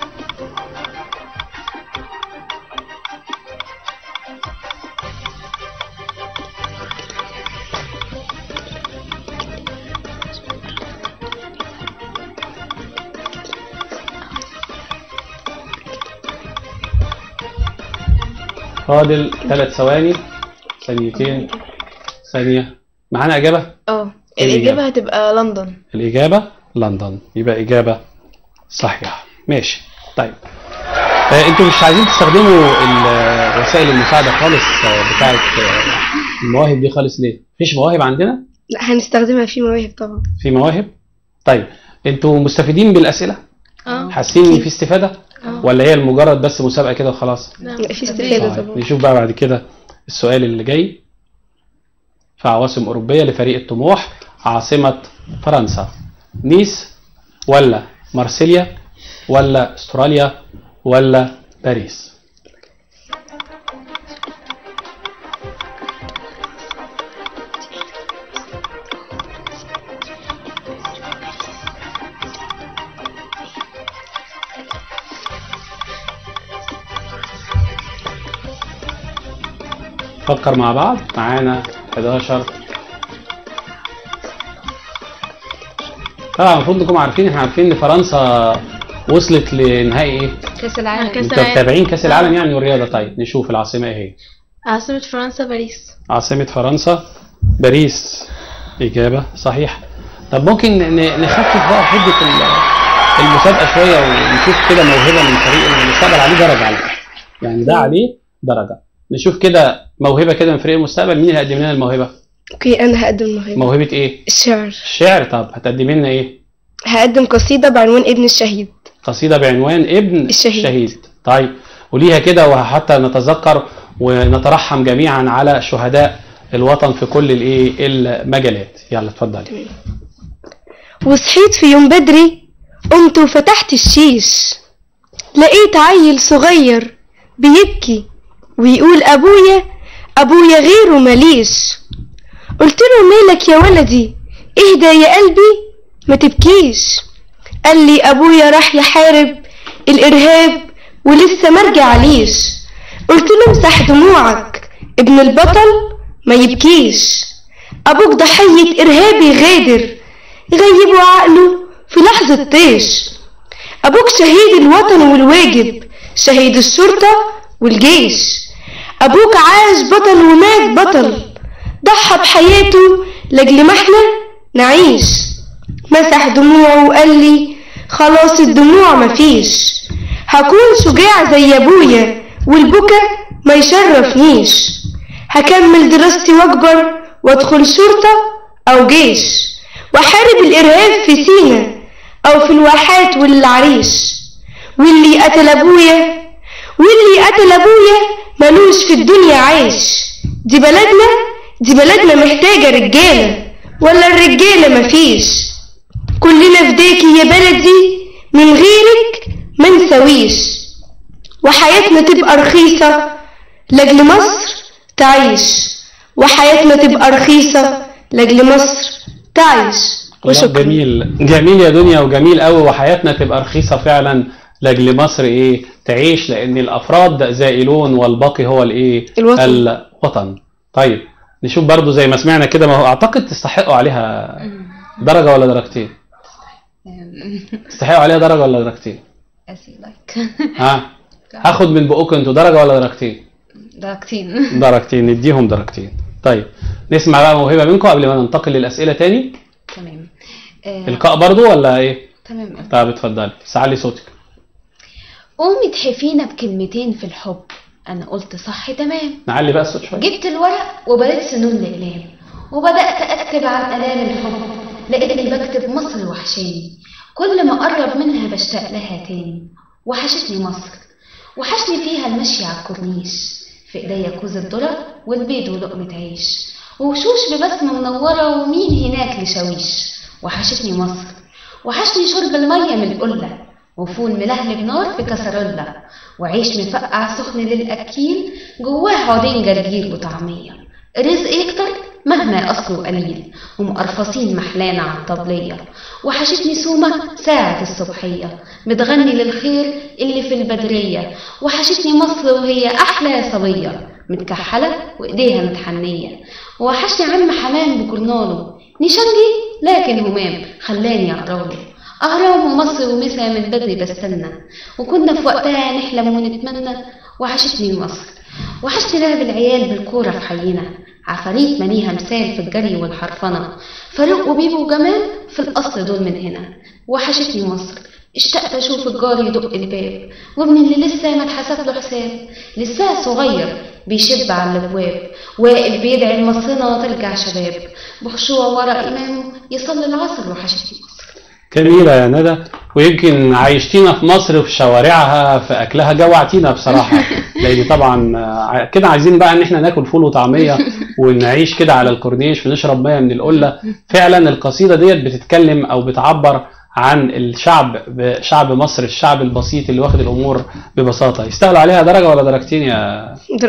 فاضل 3 ثواني، ثانيتين، ثانية. معانا إجابة؟ الإجابة هتبقى لندن. الإجابة لندن، يبقى إجابة صحيحة. ماشي. طيب انتوا مش عايزين تستخدموا وسائل المساعدة خالص بتاعت المواهب دي خالص ليه؟ مفيش مواهب عندنا؟ لا هنستخدمها في مواهب طبعا. في مواهب؟ طيب انتوا مستفيدين بالأسئلة؟ حاسين ان في استفادة؟ ولا هي مجرد بس مسابقة كده وخلاص؟ لا في استفادة طبعا. نشوف بقى بعد كده السؤال اللي جاي. في عواصم أوروبية لفريق الطموح: عاصمة فرنسا، نيس ولا مارسيليا ولا استراليا ولا باريس؟ فكر مع بعض. معانا 11. طبعا المفروض انكم عارفين، احنا عارفين ان فرنسا وصلت لنهائي ايه؟ كاس العالم. انتوا متابعين كاس العالم يعني والرياضه. طيب نشوف العاصمه ايه هي. عاصمة فرنسا باريس. عاصمه فرنسا باريس، اجابه صحيحه. طب ممكن نخفف بقى حده المسابقه شويه ونشوف كده موهبه من فريق المستقبل عليه درجه على فكره، يعني ده عليه درجه. نشوف كده موهبه كده من فريق المستقبل. مين اللي هيقدم لنا الموهبه؟ اوكي انا هقدم موهبة. موهبه ايه؟ الشعر. الشعر. طب هتقدمي لنا ايه؟ هقدم قصيدة بعنوان ابن الشهيد. قصيده بعنوان ابن الشهيد. طيب وليها كده، وحتى نتذكر ونترحم جميعا على شهداء الوطن في كل المجالات. يلا اتفضلي. وصحيت في يوم بدري، قمت وفتحت الشيش، لقيت عيل صغير بيبكي ويقول ابويا غيره ماليش. قلت له مالك يا ولدي، اهدى يا قلبي ما تبكيش. قال لي ابويا راح يحارب الارهاب ولسه مرجع عليش. قلت له امسح دموعك، ابن البطل ما يبكيش. ابوك ضحية ارهابي غادر، يغيبوا عقله في لحظة طيش. أبوك شهيد الوطن والواجب، شهيد الشرطة والجيش. أبوك عاش بطل ومات بطل، ضحى بحياته لأجل ما احنا نعيش. مسح دموعه وقال لي خلاص الدموع مفيش، هكون شجاع زي أبويا والبكا ما يشرفنيش. هكمل دراستي واكبر وادخل شرطة أو جيش، وحارب الإرهاب في سينا أو في الواحات والعريش. واللي قتل أبويا ملوش في الدنيا عيش. دي بلدنا محتاجة رجالة، ولا الرجالة مفيش. كلنا فداكي يا بلدي، من غيرك منسويش. وحياتنا تبقى رخيصة لأجل مصر تعيش، وحياتنا تبقى رخيصة لأجل مصر تعيش. وشكرا. جميل يا دنيا، وجميل قوي. وحياتنا تبقى رخيصة فعلا لأجل مصر ايه تعيش، لأن الأفراد زائلون والباقي هو الايه الوطن. طيب نشوف برضو زي ما سمعنا كده، ما هو أعتقد تستحقوا عليها درجة ولا درجتين؟ تستحقوا عليها درجة ولا درجتين؟ هاخد من بقوكم انتوا درجة ولا درجتين؟ درجتين، نديهم درجتين. طيب نسمع بقى موهبة منكم قبل ما ننتقل للأسئلة تاني. تمام. القاء برضو ولا ايه؟ تمام. طيب اتفضلي، سعلي صوتك. قومي تحفينا بكلمتين في الحب، انا قلت صح تمام. نعلي بقى الصوت شويه. جبت الورق وبدأت سنون الأقلام، وبدأت أكتب عن آلام الحب. لقيتني بكتب مصر وحشاني، كل ما أقرب منها بشتاق لها تاني. وحشتني مصر، وحشني فيها المشي على الكورنيش، في ايديا كوز الذرة والبيض ولقمة عيش، ووشوش ببسمة منورة ومين هناك لشاويش. وحشتني مصر، وحشني شرب المية من القلة، وفول ملهلب نار في كسرولة، وعيش مفقع سخن للأكيل جواه عودين جرجير وطعمية. الرزق يكتر مهما أصله قليل، ومقرفصين محلانا على الطبلية. وحشتني سومة ساعة الصبحية بتغني للخير اللي في البدرية. وحشتني مصر وهي أحلى صبية متكحلة وإيديها متحنية. وحشني عم حمام بجرنانه نشنجي لكن همام خلاني أقراله. أهرام مصر ومسا من بدري بستنى، وكنا في وقتها نحلم ونتمنى. وحشتني مصر، وحشتني لعب العيال بالكورة في حينا، عفاريت مليها مثال في الجري والحرفنة. فاروق وبيبو وجمال في الأصل دول من هنا. وحشتني مصر، اشتقت أشوف الجار يدق الباب، وابن اللي لسه ما اتحسب له حساب، لسه صغير بيشب على الابواب، واقف بيدعي لمصرنا ترجع شباب، بخشوع ورا إمامه يصلي العصر. وحشتني مصر. جميلة يا ندى، ويمكن عايشتينا في مصر في شوارعها في أكلها، جوعتينا بصراحة. لأن طبعا كده عايزين بقى إن احنا ناكل فول وطعمية ونعيش كده على الكورنيش ونشرب مية من القلة. فعلا القصيدة ديت بتتكلم أو بتعبر عن شعب مصر، الشعب البسيط اللي واخد الأمور ببساطة. يستاهلوا عليها درجة ولا درجتين يا؟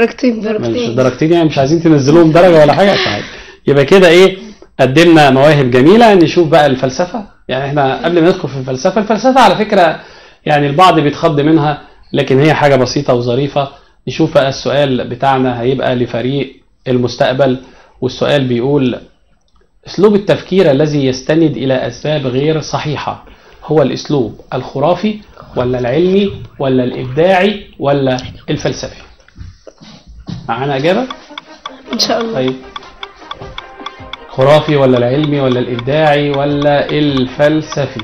درجتين يعني مش عايزين تنزلوهم درجة ولا حاجة. طيب يبقى كده إيه، قدمنا مواهب جميلة. نشوف بقى الفلسفة. يعني احنا قبل ما ندخل في الفلسفة على فكرة يعني البعض بيتخض منها، لكن هي حاجة بسيطة وظريفة. نشوف بقى السؤال بتاعنا هيبقى لفريق المستقبل، والسؤال بيقول: اسلوب التفكير الذي يستند الى اسباب غير صحيحة هو الاسلوب الخرافي ولا العلمي ولا الابداعي ولا الفلسفي؟ معانا اجابة ان شاء الله. طيب خرافي ولا العلمي ولا الابداعي ولا الفلسفي؟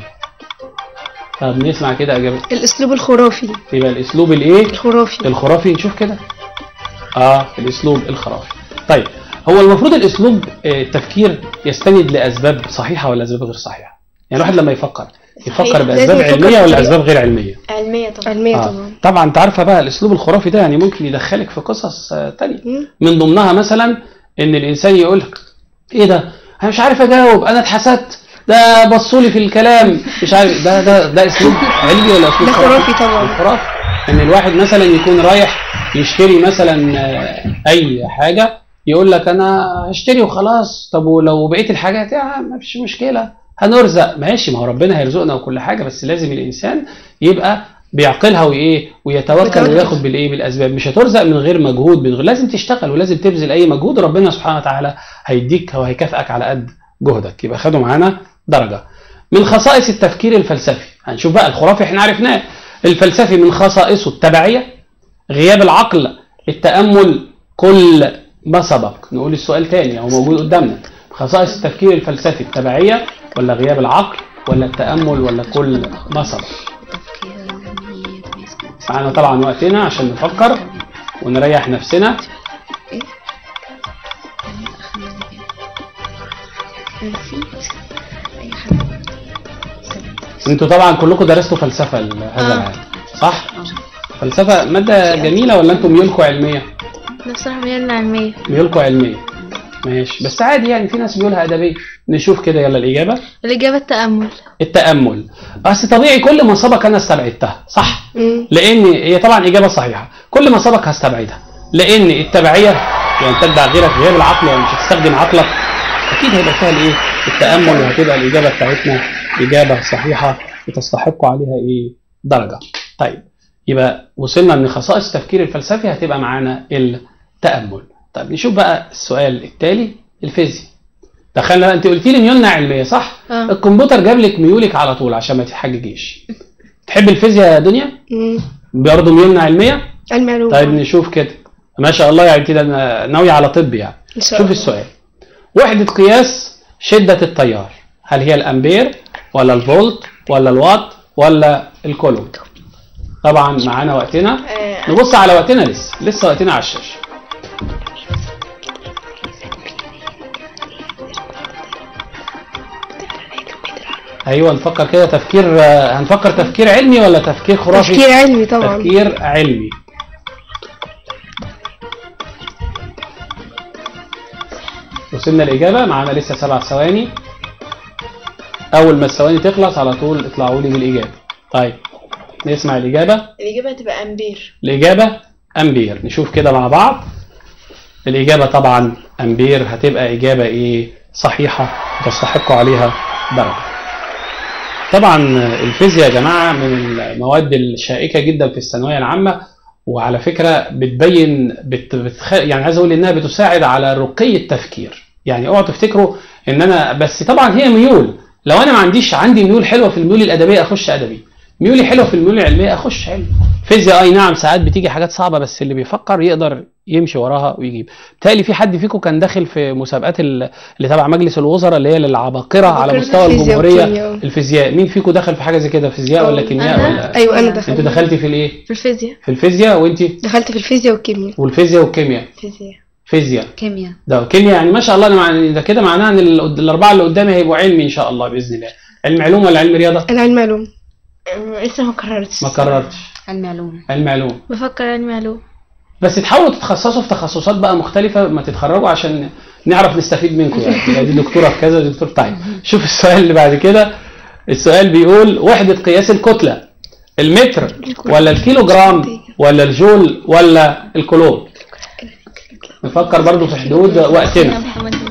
طب نسمع كده اجابه. الاسلوب الخرافي. يبقى الاسلوب الايه؟ الخرافي. نشوف كده. الاسلوب الخرافي. طيب هو المفروض الاسلوب التفكير يستند لاسباب صحيحه ولا اسباب غير صحيحه؟ يعني الواحد لما يفكر باسباب علميه ولا اسباب غير علميه؟ علميه طبعا. علميه طبعا. انت عارفه بقى الاسلوب الخرافي ده يعني ممكن يدخلك في قصص تانية، من ضمنها مثلا ان الانسان يقول لك ايه ده، انا مش عارف اجاوب، انا اتحسدت، ده بصولي في الكلام، مش عارف. ده اسلوب علمي ولا اسلوب خرافي؟ طبعا خرافي. ان الواحد مثلا يكون رايح يشتري مثلا اي حاجه، يقول لك انا هشتري وخلاص، طب ولو بقيه الحاجات ما فيش مشكله هنرزق. ماشي، ما هو ربنا هيرزقنا وكل حاجه، بس لازم الانسان يبقى بيعقلها ويتوكل وياخد بالاسباب. مش هترزق من غير مجهود، لازم تشتغل ولازم تبذل اي مجهود، ربنا سبحانه وتعالى هيديك وهيكافئك على قد جهدك. يبقى خدوا معانا درجة. من خصائص التفكير الفلسفي، هنشوف بقى الخرافي احنا عرفناه. الفلسفي من خصائصه التبعية، غياب العقل، التأمل، كل ما سبق. نقول السؤال تاني هو موجود قدامنا. خصائص التفكير الفلسفي التبعية ولا غياب العقل ولا التأمل ولا كل ما سبق؟ معانا طبعا وقتنا عشان نفكر ونريح نفسنا. انتوا طبعا كلكم درستوا فلسفة هذا العام صح؟ فلسفة مادة جميلة ولا انتم ميولكم علمية؟ لا بصراحة ميولنا علمية. ميولكم علمية ماشي، بس عادي يعني في ناس بيقولها أدبية. نشوف كده يلا الإجابة. الإجابة التأمل. التأمل، بس طبيعي كل ما سبق أنا استبعدتها صح؟ لأن هي طبعا إجابة صحيحة، كل ما سبق هستبعدها، لأن التبعية يعني تتبع غيرك غياب العقل، يعني مش هتستخدم عقلك، أكيد هيبقى فيها الإيه؟ التأمل، وهتبقى الإجابة بتاعتنا إجابة صحيحة وتستحق عليها إيه؟ درجة. طيب يبقى وصلنا ان خصائص التفكير الفلسفي هتبقى معانا التأمل. طيب نشوف بقى السؤال التالي، الفيزياء. دخلنا بقى، انت قلتي لي ميولنا علميه صح؟ الكمبيوتر جاب لك ميولك على طول عشان ما تتحججيش. تحب الفيزياء يا دنيا؟ برضه ميولنا علميه؟ علم. طيب نشوف كده، ما شاء الله يعني كده ناويه على طب يعني. شوف السؤال. وحده قياس شده التيار، هل هي الامبير ولا الفولت ولا الوات ولا الكولوم؟ طبعا معانا وقتنا، نبص على وقتنا، لسه وقتنا على الشاشه. ايوه نفكر كده تفكير، هنفكر تفكير علمي ولا تفكير خرافي؟ تفكير علمي طبعا. تفكير علمي. وصلنا الاجابه، معانا لسه 7 ثواني. اول ما الثواني تخلص على طول اطلعوا لي بالاجابه. طيب نسمع الإجابة. الإجابة هتبقى أمبير. الإجابة أمبير. نشوف كده مع بعض. الإجابة طبعا أمبير هتبقى إجابة إيه؟ صحيحة وتستحق عليها درجة. طبعا الفيزياء يا جماعة من المواد الشائكة جدا في الثانوية العامة، وعلى فكرة بتبين يعني عايز أقول إنها بتساعد على رقي التفكير. يعني اوعوا تفتكروا إن أنا بس، طبعا هي ميول، لو أنا ما عندي ميول حلوة في الميول الأدبية أخش أدبي، ميولي حلو في الميول العلميه اخش علم. فيزياء اي نعم ساعات بتيجي حاجات صعبه، بس اللي بيفكر يقدر يمشي وراها ويجيب. بالتالي في حد فيكم كان داخل في مسابقات اللي تبع مجلس الوزراء اللي هي للعباقره على مستوى الجمهوريه، الفيزياء. مين فيكم دخل في حاجه زي كده؟ فيزياء ولا كيمياء ولا؟ ايوه انا دخلت. انت دخلتي في الايه؟ في الفيزياء. في الفيزياء. وانت؟ دخلت في الفيزياء والكيمياء. والفيزياء والكيمياء. فيزياء كيمياء. ده كيمياء يعني ما شاء الله. ده كده معناه ان الاربعه اللي قدامي هيبقوا علمي ان شاء الله باذن الله. علم علوم ولا علم رياضه؟ انا علم علوم. لسه ما قررتش. ما قررتش. علم علوم. علم علوم. بفكر علم علوم. بس تحاولوا تتخصصوا في تخصصات بقى مختلفة ما تتخرجوا عشان نعرف نستفيد منكم يعني دي دكتورة في كذا دكتور. طيب شوف السؤال اللي بعد كده. السؤال بيقول وحدة قياس الكتلة، المتر ولا الكيلو جرام ولا الجول ولا الكولوم؟ نفكر برضو في حدود وقتنا.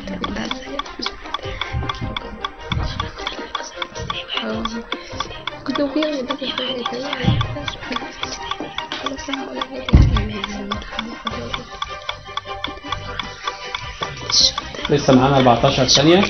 لسه معانا 14 ثانية.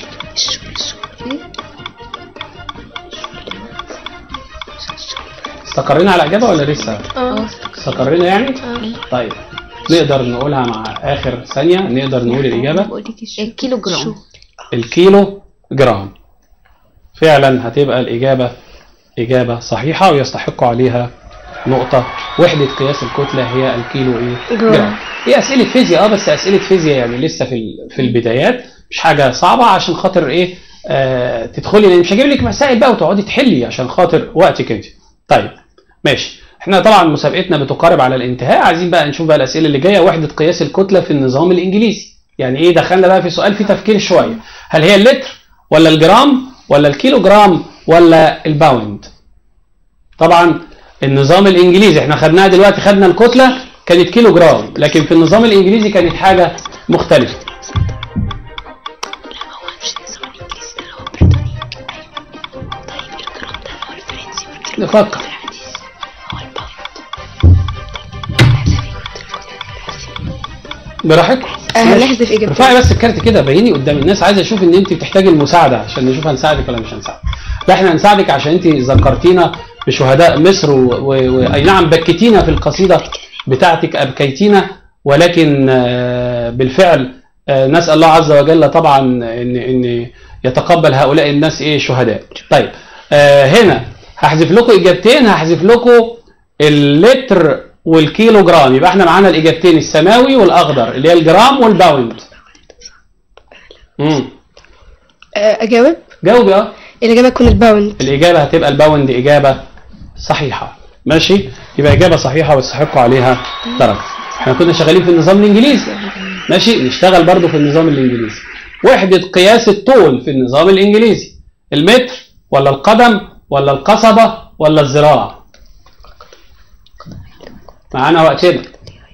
استقرينا على إجابة ولا لسه؟ استقرينا يعني؟ طيب نقدر نقولها مع آخر ثانية، نقدر نقول الإجابة الكيلو جرام. الكيلو جرام. فعلا هتبقى الإجابة إجابة صحيحة ويستحق عليها نقطة. وحدة قياس الكتلة هي الكيلو إيه؟ جرام. هي أسئلة فيزياء بس أسئلة فيزياء يعني لسه في البدايات، مش حاجة صعبة عشان خاطر إيه تدخلي، لأن مش هجيب لك مسائل بقى وتقعدي تحلي عشان خاطر وقتك أنت. طيب ماشي، احنا طبعا مسابقتنا بتقارب على الانتهاء، عايزين بقى نشوف بقى الأسئلة اللي جاية. وحدة قياس الكتلة في النظام الإنجليزي، يعني إيه؟ دخلنا بقى في سؤال فيه تفكير شوية. هل هي اللتر ولا الجرام ولا الكيلو جرام ولا الباوند؟ طبعا النظام الانجليزي احنا خدناها دلوقتي، خدنا الكتله كانت كيلو جرام، لكن في النظام الانجليزي كانت حاجه مختلفه. نفكر. براحتكم. هنحذف اجابتين. ارفعي بس الكارت كده، بيني قدام الناس، عايز اشوف ان انت بتحتاجي المساعده عشان نشوف هنساعدك ولا مش هنساعدك. لا احنا هنساعدك عشان انت ذكرتينا بشهداء مصر اي نعم بكيتينا في القصيده بتاعتك، ابكيتينا، ولكن بالفعل نسال الله عز وجل طبعا ان يتقبل هؤلاء الناس ايه شهداء. طيب هنا هحذف لكم اجابتين، هحذف لكم اللتر والكيلو جرام، يبقى احنا معانا الاجابتين السماوي والاخضر اللي هي الجرام والباوند. اجاوب؟ جاوبي. الاجابه تكون الباوند. الاجابه هتبقى الباوند، اجابه صحيحه. ماشي، يبقى اجابه صحيحه ويستحقوا عليها درجه. احنا كنا شغالين في النظام الانجليزي، ماشي، نشتغل برضو في النظام الانجليزي. وحده قياس الطول في النظام الانجليزي، المتر ولا القدم ولا القصبه ولا الذراع؟ معانا وقتنا.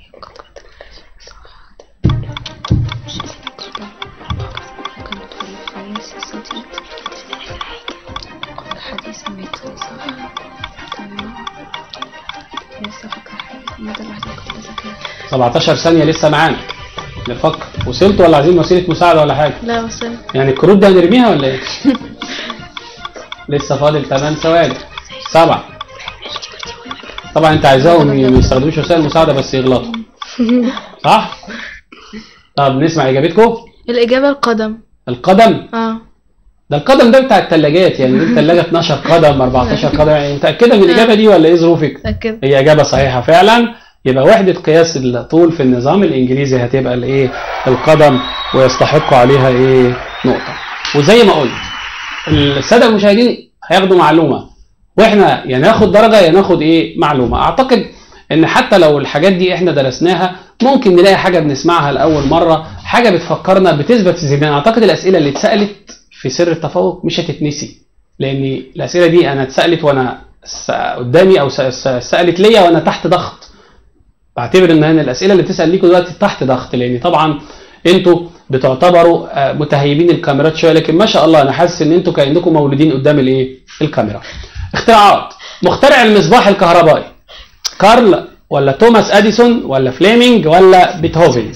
ثانية 17 ثانية لسه معانا نفكر. وصلت ولا عايزين وسيلة مساعدة ولا حاجة؟ لا وصلت. يعني الكروت ده هنرميها ولا ايه؟ لسه فاضل 8 ثواني. 7. طبعا انت عايزاهم ما يستخدموش وسائل مساعدة بس يغلطوا. صح؟ طب نسمع اجابتكم. الإجابة القدم. القدم؟ ده القدم ده بتاع الثلاجات، يعني دي الثلاجة 12 قدم 14 قدم، يعني متأكدة من الإجابة دي ولا ايه ظروفك؟ متأكدة. هي إجابة صحيحة فعلا. يبقى وحدة قياس الطول في النظام الإنجليزي هتبقى الايه؟ القدم، ويستحقوا عليها ايه؟ نقطة. وزي ما قلت السادة المشاهدين هياخدوا معلومة، واحنا يا ناخد درجة يا ناخد ايه؟ معلومة. اعتقد ان حتى لو الحاجات دي احنا درسناها ممكن نلاقي حاجة بنسمعها لأول مرة، حاجة بتفكرنا بتثبت في ذهننا. اعتقد الأسئلة اللي اتسألت في سر التفوق مش هتتنسي، لأن الأسئلة دي أنا اتسألت وأنا قدامي أو سألت ليا وأنا تحت ضغط. بعتبر ان الاسئله اللي بتسال ليكم دلوقتي تحت ضغط، لان طبعا انتوا بتعتبروا متهيبين الكاميرات شويه، لكن ما شاء الله انا حاسس ان انتوا كانكم مولودين قدام الايه؟ الكاميرا. اختراعات. مخترع المصباح الكهربائي، كارل ولا توماس اديسون ولا فليمنج ولا بيتهوفن؟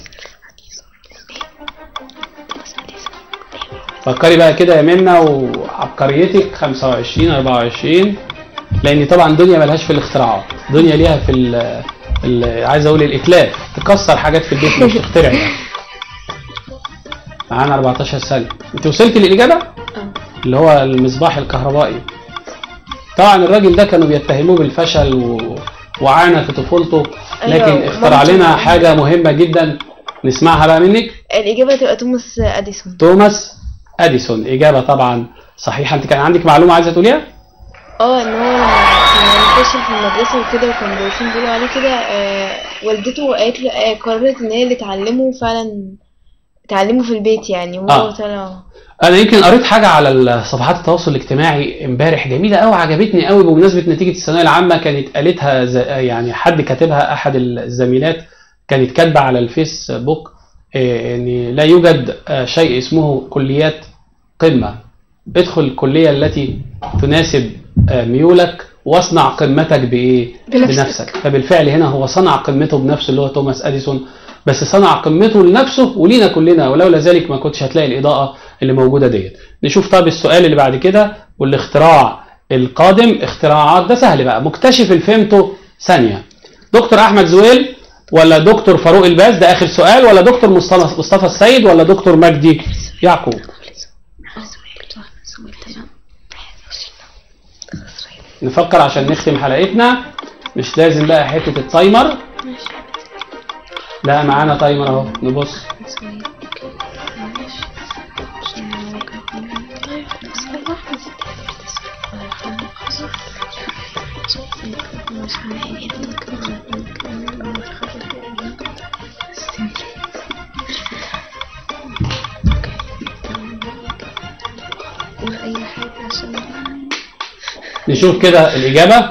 فكري بقى كده يا منى وعبقريتك. 25 24، لان طبعا دنيا ملهاش في الاختراعات، دنيا ليها في عايز اقول الاتلاف، تكسر حاجات في البيت مش تخترع يعني. معانا 14 ثانيه. انت وصلت للاجابه؟ اللي هو المصباح الكهربائي. طبعا الراجل ده كانوا بيتهموه بالفشل وعانى في طفولته، لكن اخترع لنا حاجه مهمه جدا نسمعها بقى منك. الإجابة تبقى توماس أديسون. توماس اديسون، اجابه طبعا صحيحه. انت كان عندك معلومه عايزه تقوليها؟ ان هو كان فاشل في المدرسة وكده، وكان المدرسين بيقولوا عليه كده. والدته قالت له قررت ان هي اللي تعلمه فعلا، تعلمه في البيت يعني. وهو طلع. انا يمكن قريت حاجه على صفحات التواصل الاجتماعي امبارح جميله قوي، عجبتني قوي، بمناسبه نتيجه الثانويه العامه. كانت قالتها يعني حد كاتبها، احد الزميلات كانت كاتبه على الفيسبوك ان لا يوجد شيء اسمه كليات قمه، ادخل الكليه التي تناسب ميولك واصنع قمتك بايه؟ بنفسك. فبالفعل هنا هو صنع قمته بنفسه اللي هو توماس اديسون، بس صنع قمته لنفسه ولينا كلنا، ولولا ذلك ما كنتش هتلاقي الاضاءه اللي موجوده ديت. نشوف طب السؤال اللي بعد كده، والاختراع القادم. اختراعات ده سهل بقى، مكتشف الفيمتو ثانيه، دكتور احمد زويل ولا دكتور فاروق الباز؟ ده اخر سؤال. ولا دكتور مصطفى السيد ولا دكتور مجدي يعقوب؟ نفكر عشان نختم حلقتنا. مش لازم بقى حته التايمر، لا معانا تايمر اهو. نبص. نشوف كده الإجابة.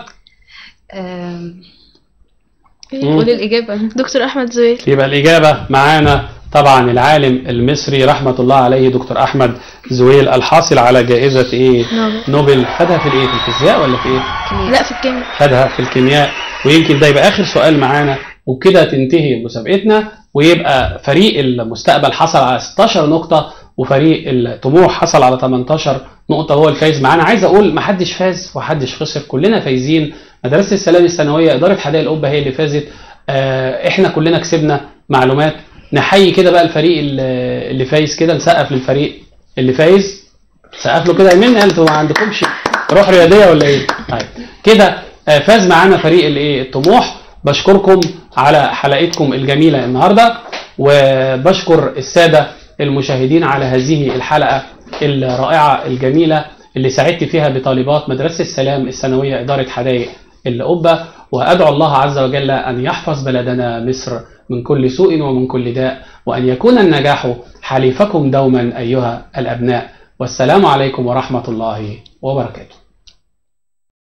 قولي الإجابة. دكتور أحمد زويل. يبقى الإجابة معانا طبعا العالم المصري رحمة الله عليه دكتور أحمد زويل، الحاصل على جائزة إيه؟ نوبل. خدها في الإيه؟ في الفيزياء ولا في إيه؟ لا في الكيمياء. خدها في الكيمياء. ويمكن ده يبقى آخر سؤال معانا، وبكده تنتهي مسابقتنا. ويبقى فريق المستقبل حصل على 16 نقطة وفريق الطموح حصل على 18 نقطة هو الفايز معانا. عايز أقول محدش فاز ومحدش خسر، كلنا فايزين. مدرسة السلام الثانوية إدارة حدائق القبة هي اللي فازت، إحنا كلنا كسبنا معلومات. نحيي كده بقى الفريق اللي فايز كده، نسقف للفريق اللي فايز، سقف له كده. يمين انتوا ما عندكمش روح رياضية ولا إيه؟ طيب كده فاز معانا فريق الطموح. بشكركم على حلقتكم الجميلة النهاردة، وبشكر السادة المشاهدين على هذه الحلقة الرائعة الجميلة اللي سعدت فيها بطالبات مدرسة السلام الثانوية إدارة حدائق القبة. وأدعو الله عز وجل أن يحفظ بلدنا مصر من كل سوء ومن كل داء، وأن يكون النجاح حليفكم دوما أيها الأبناء. والسلام عليكم ورحمة الله وبركاته.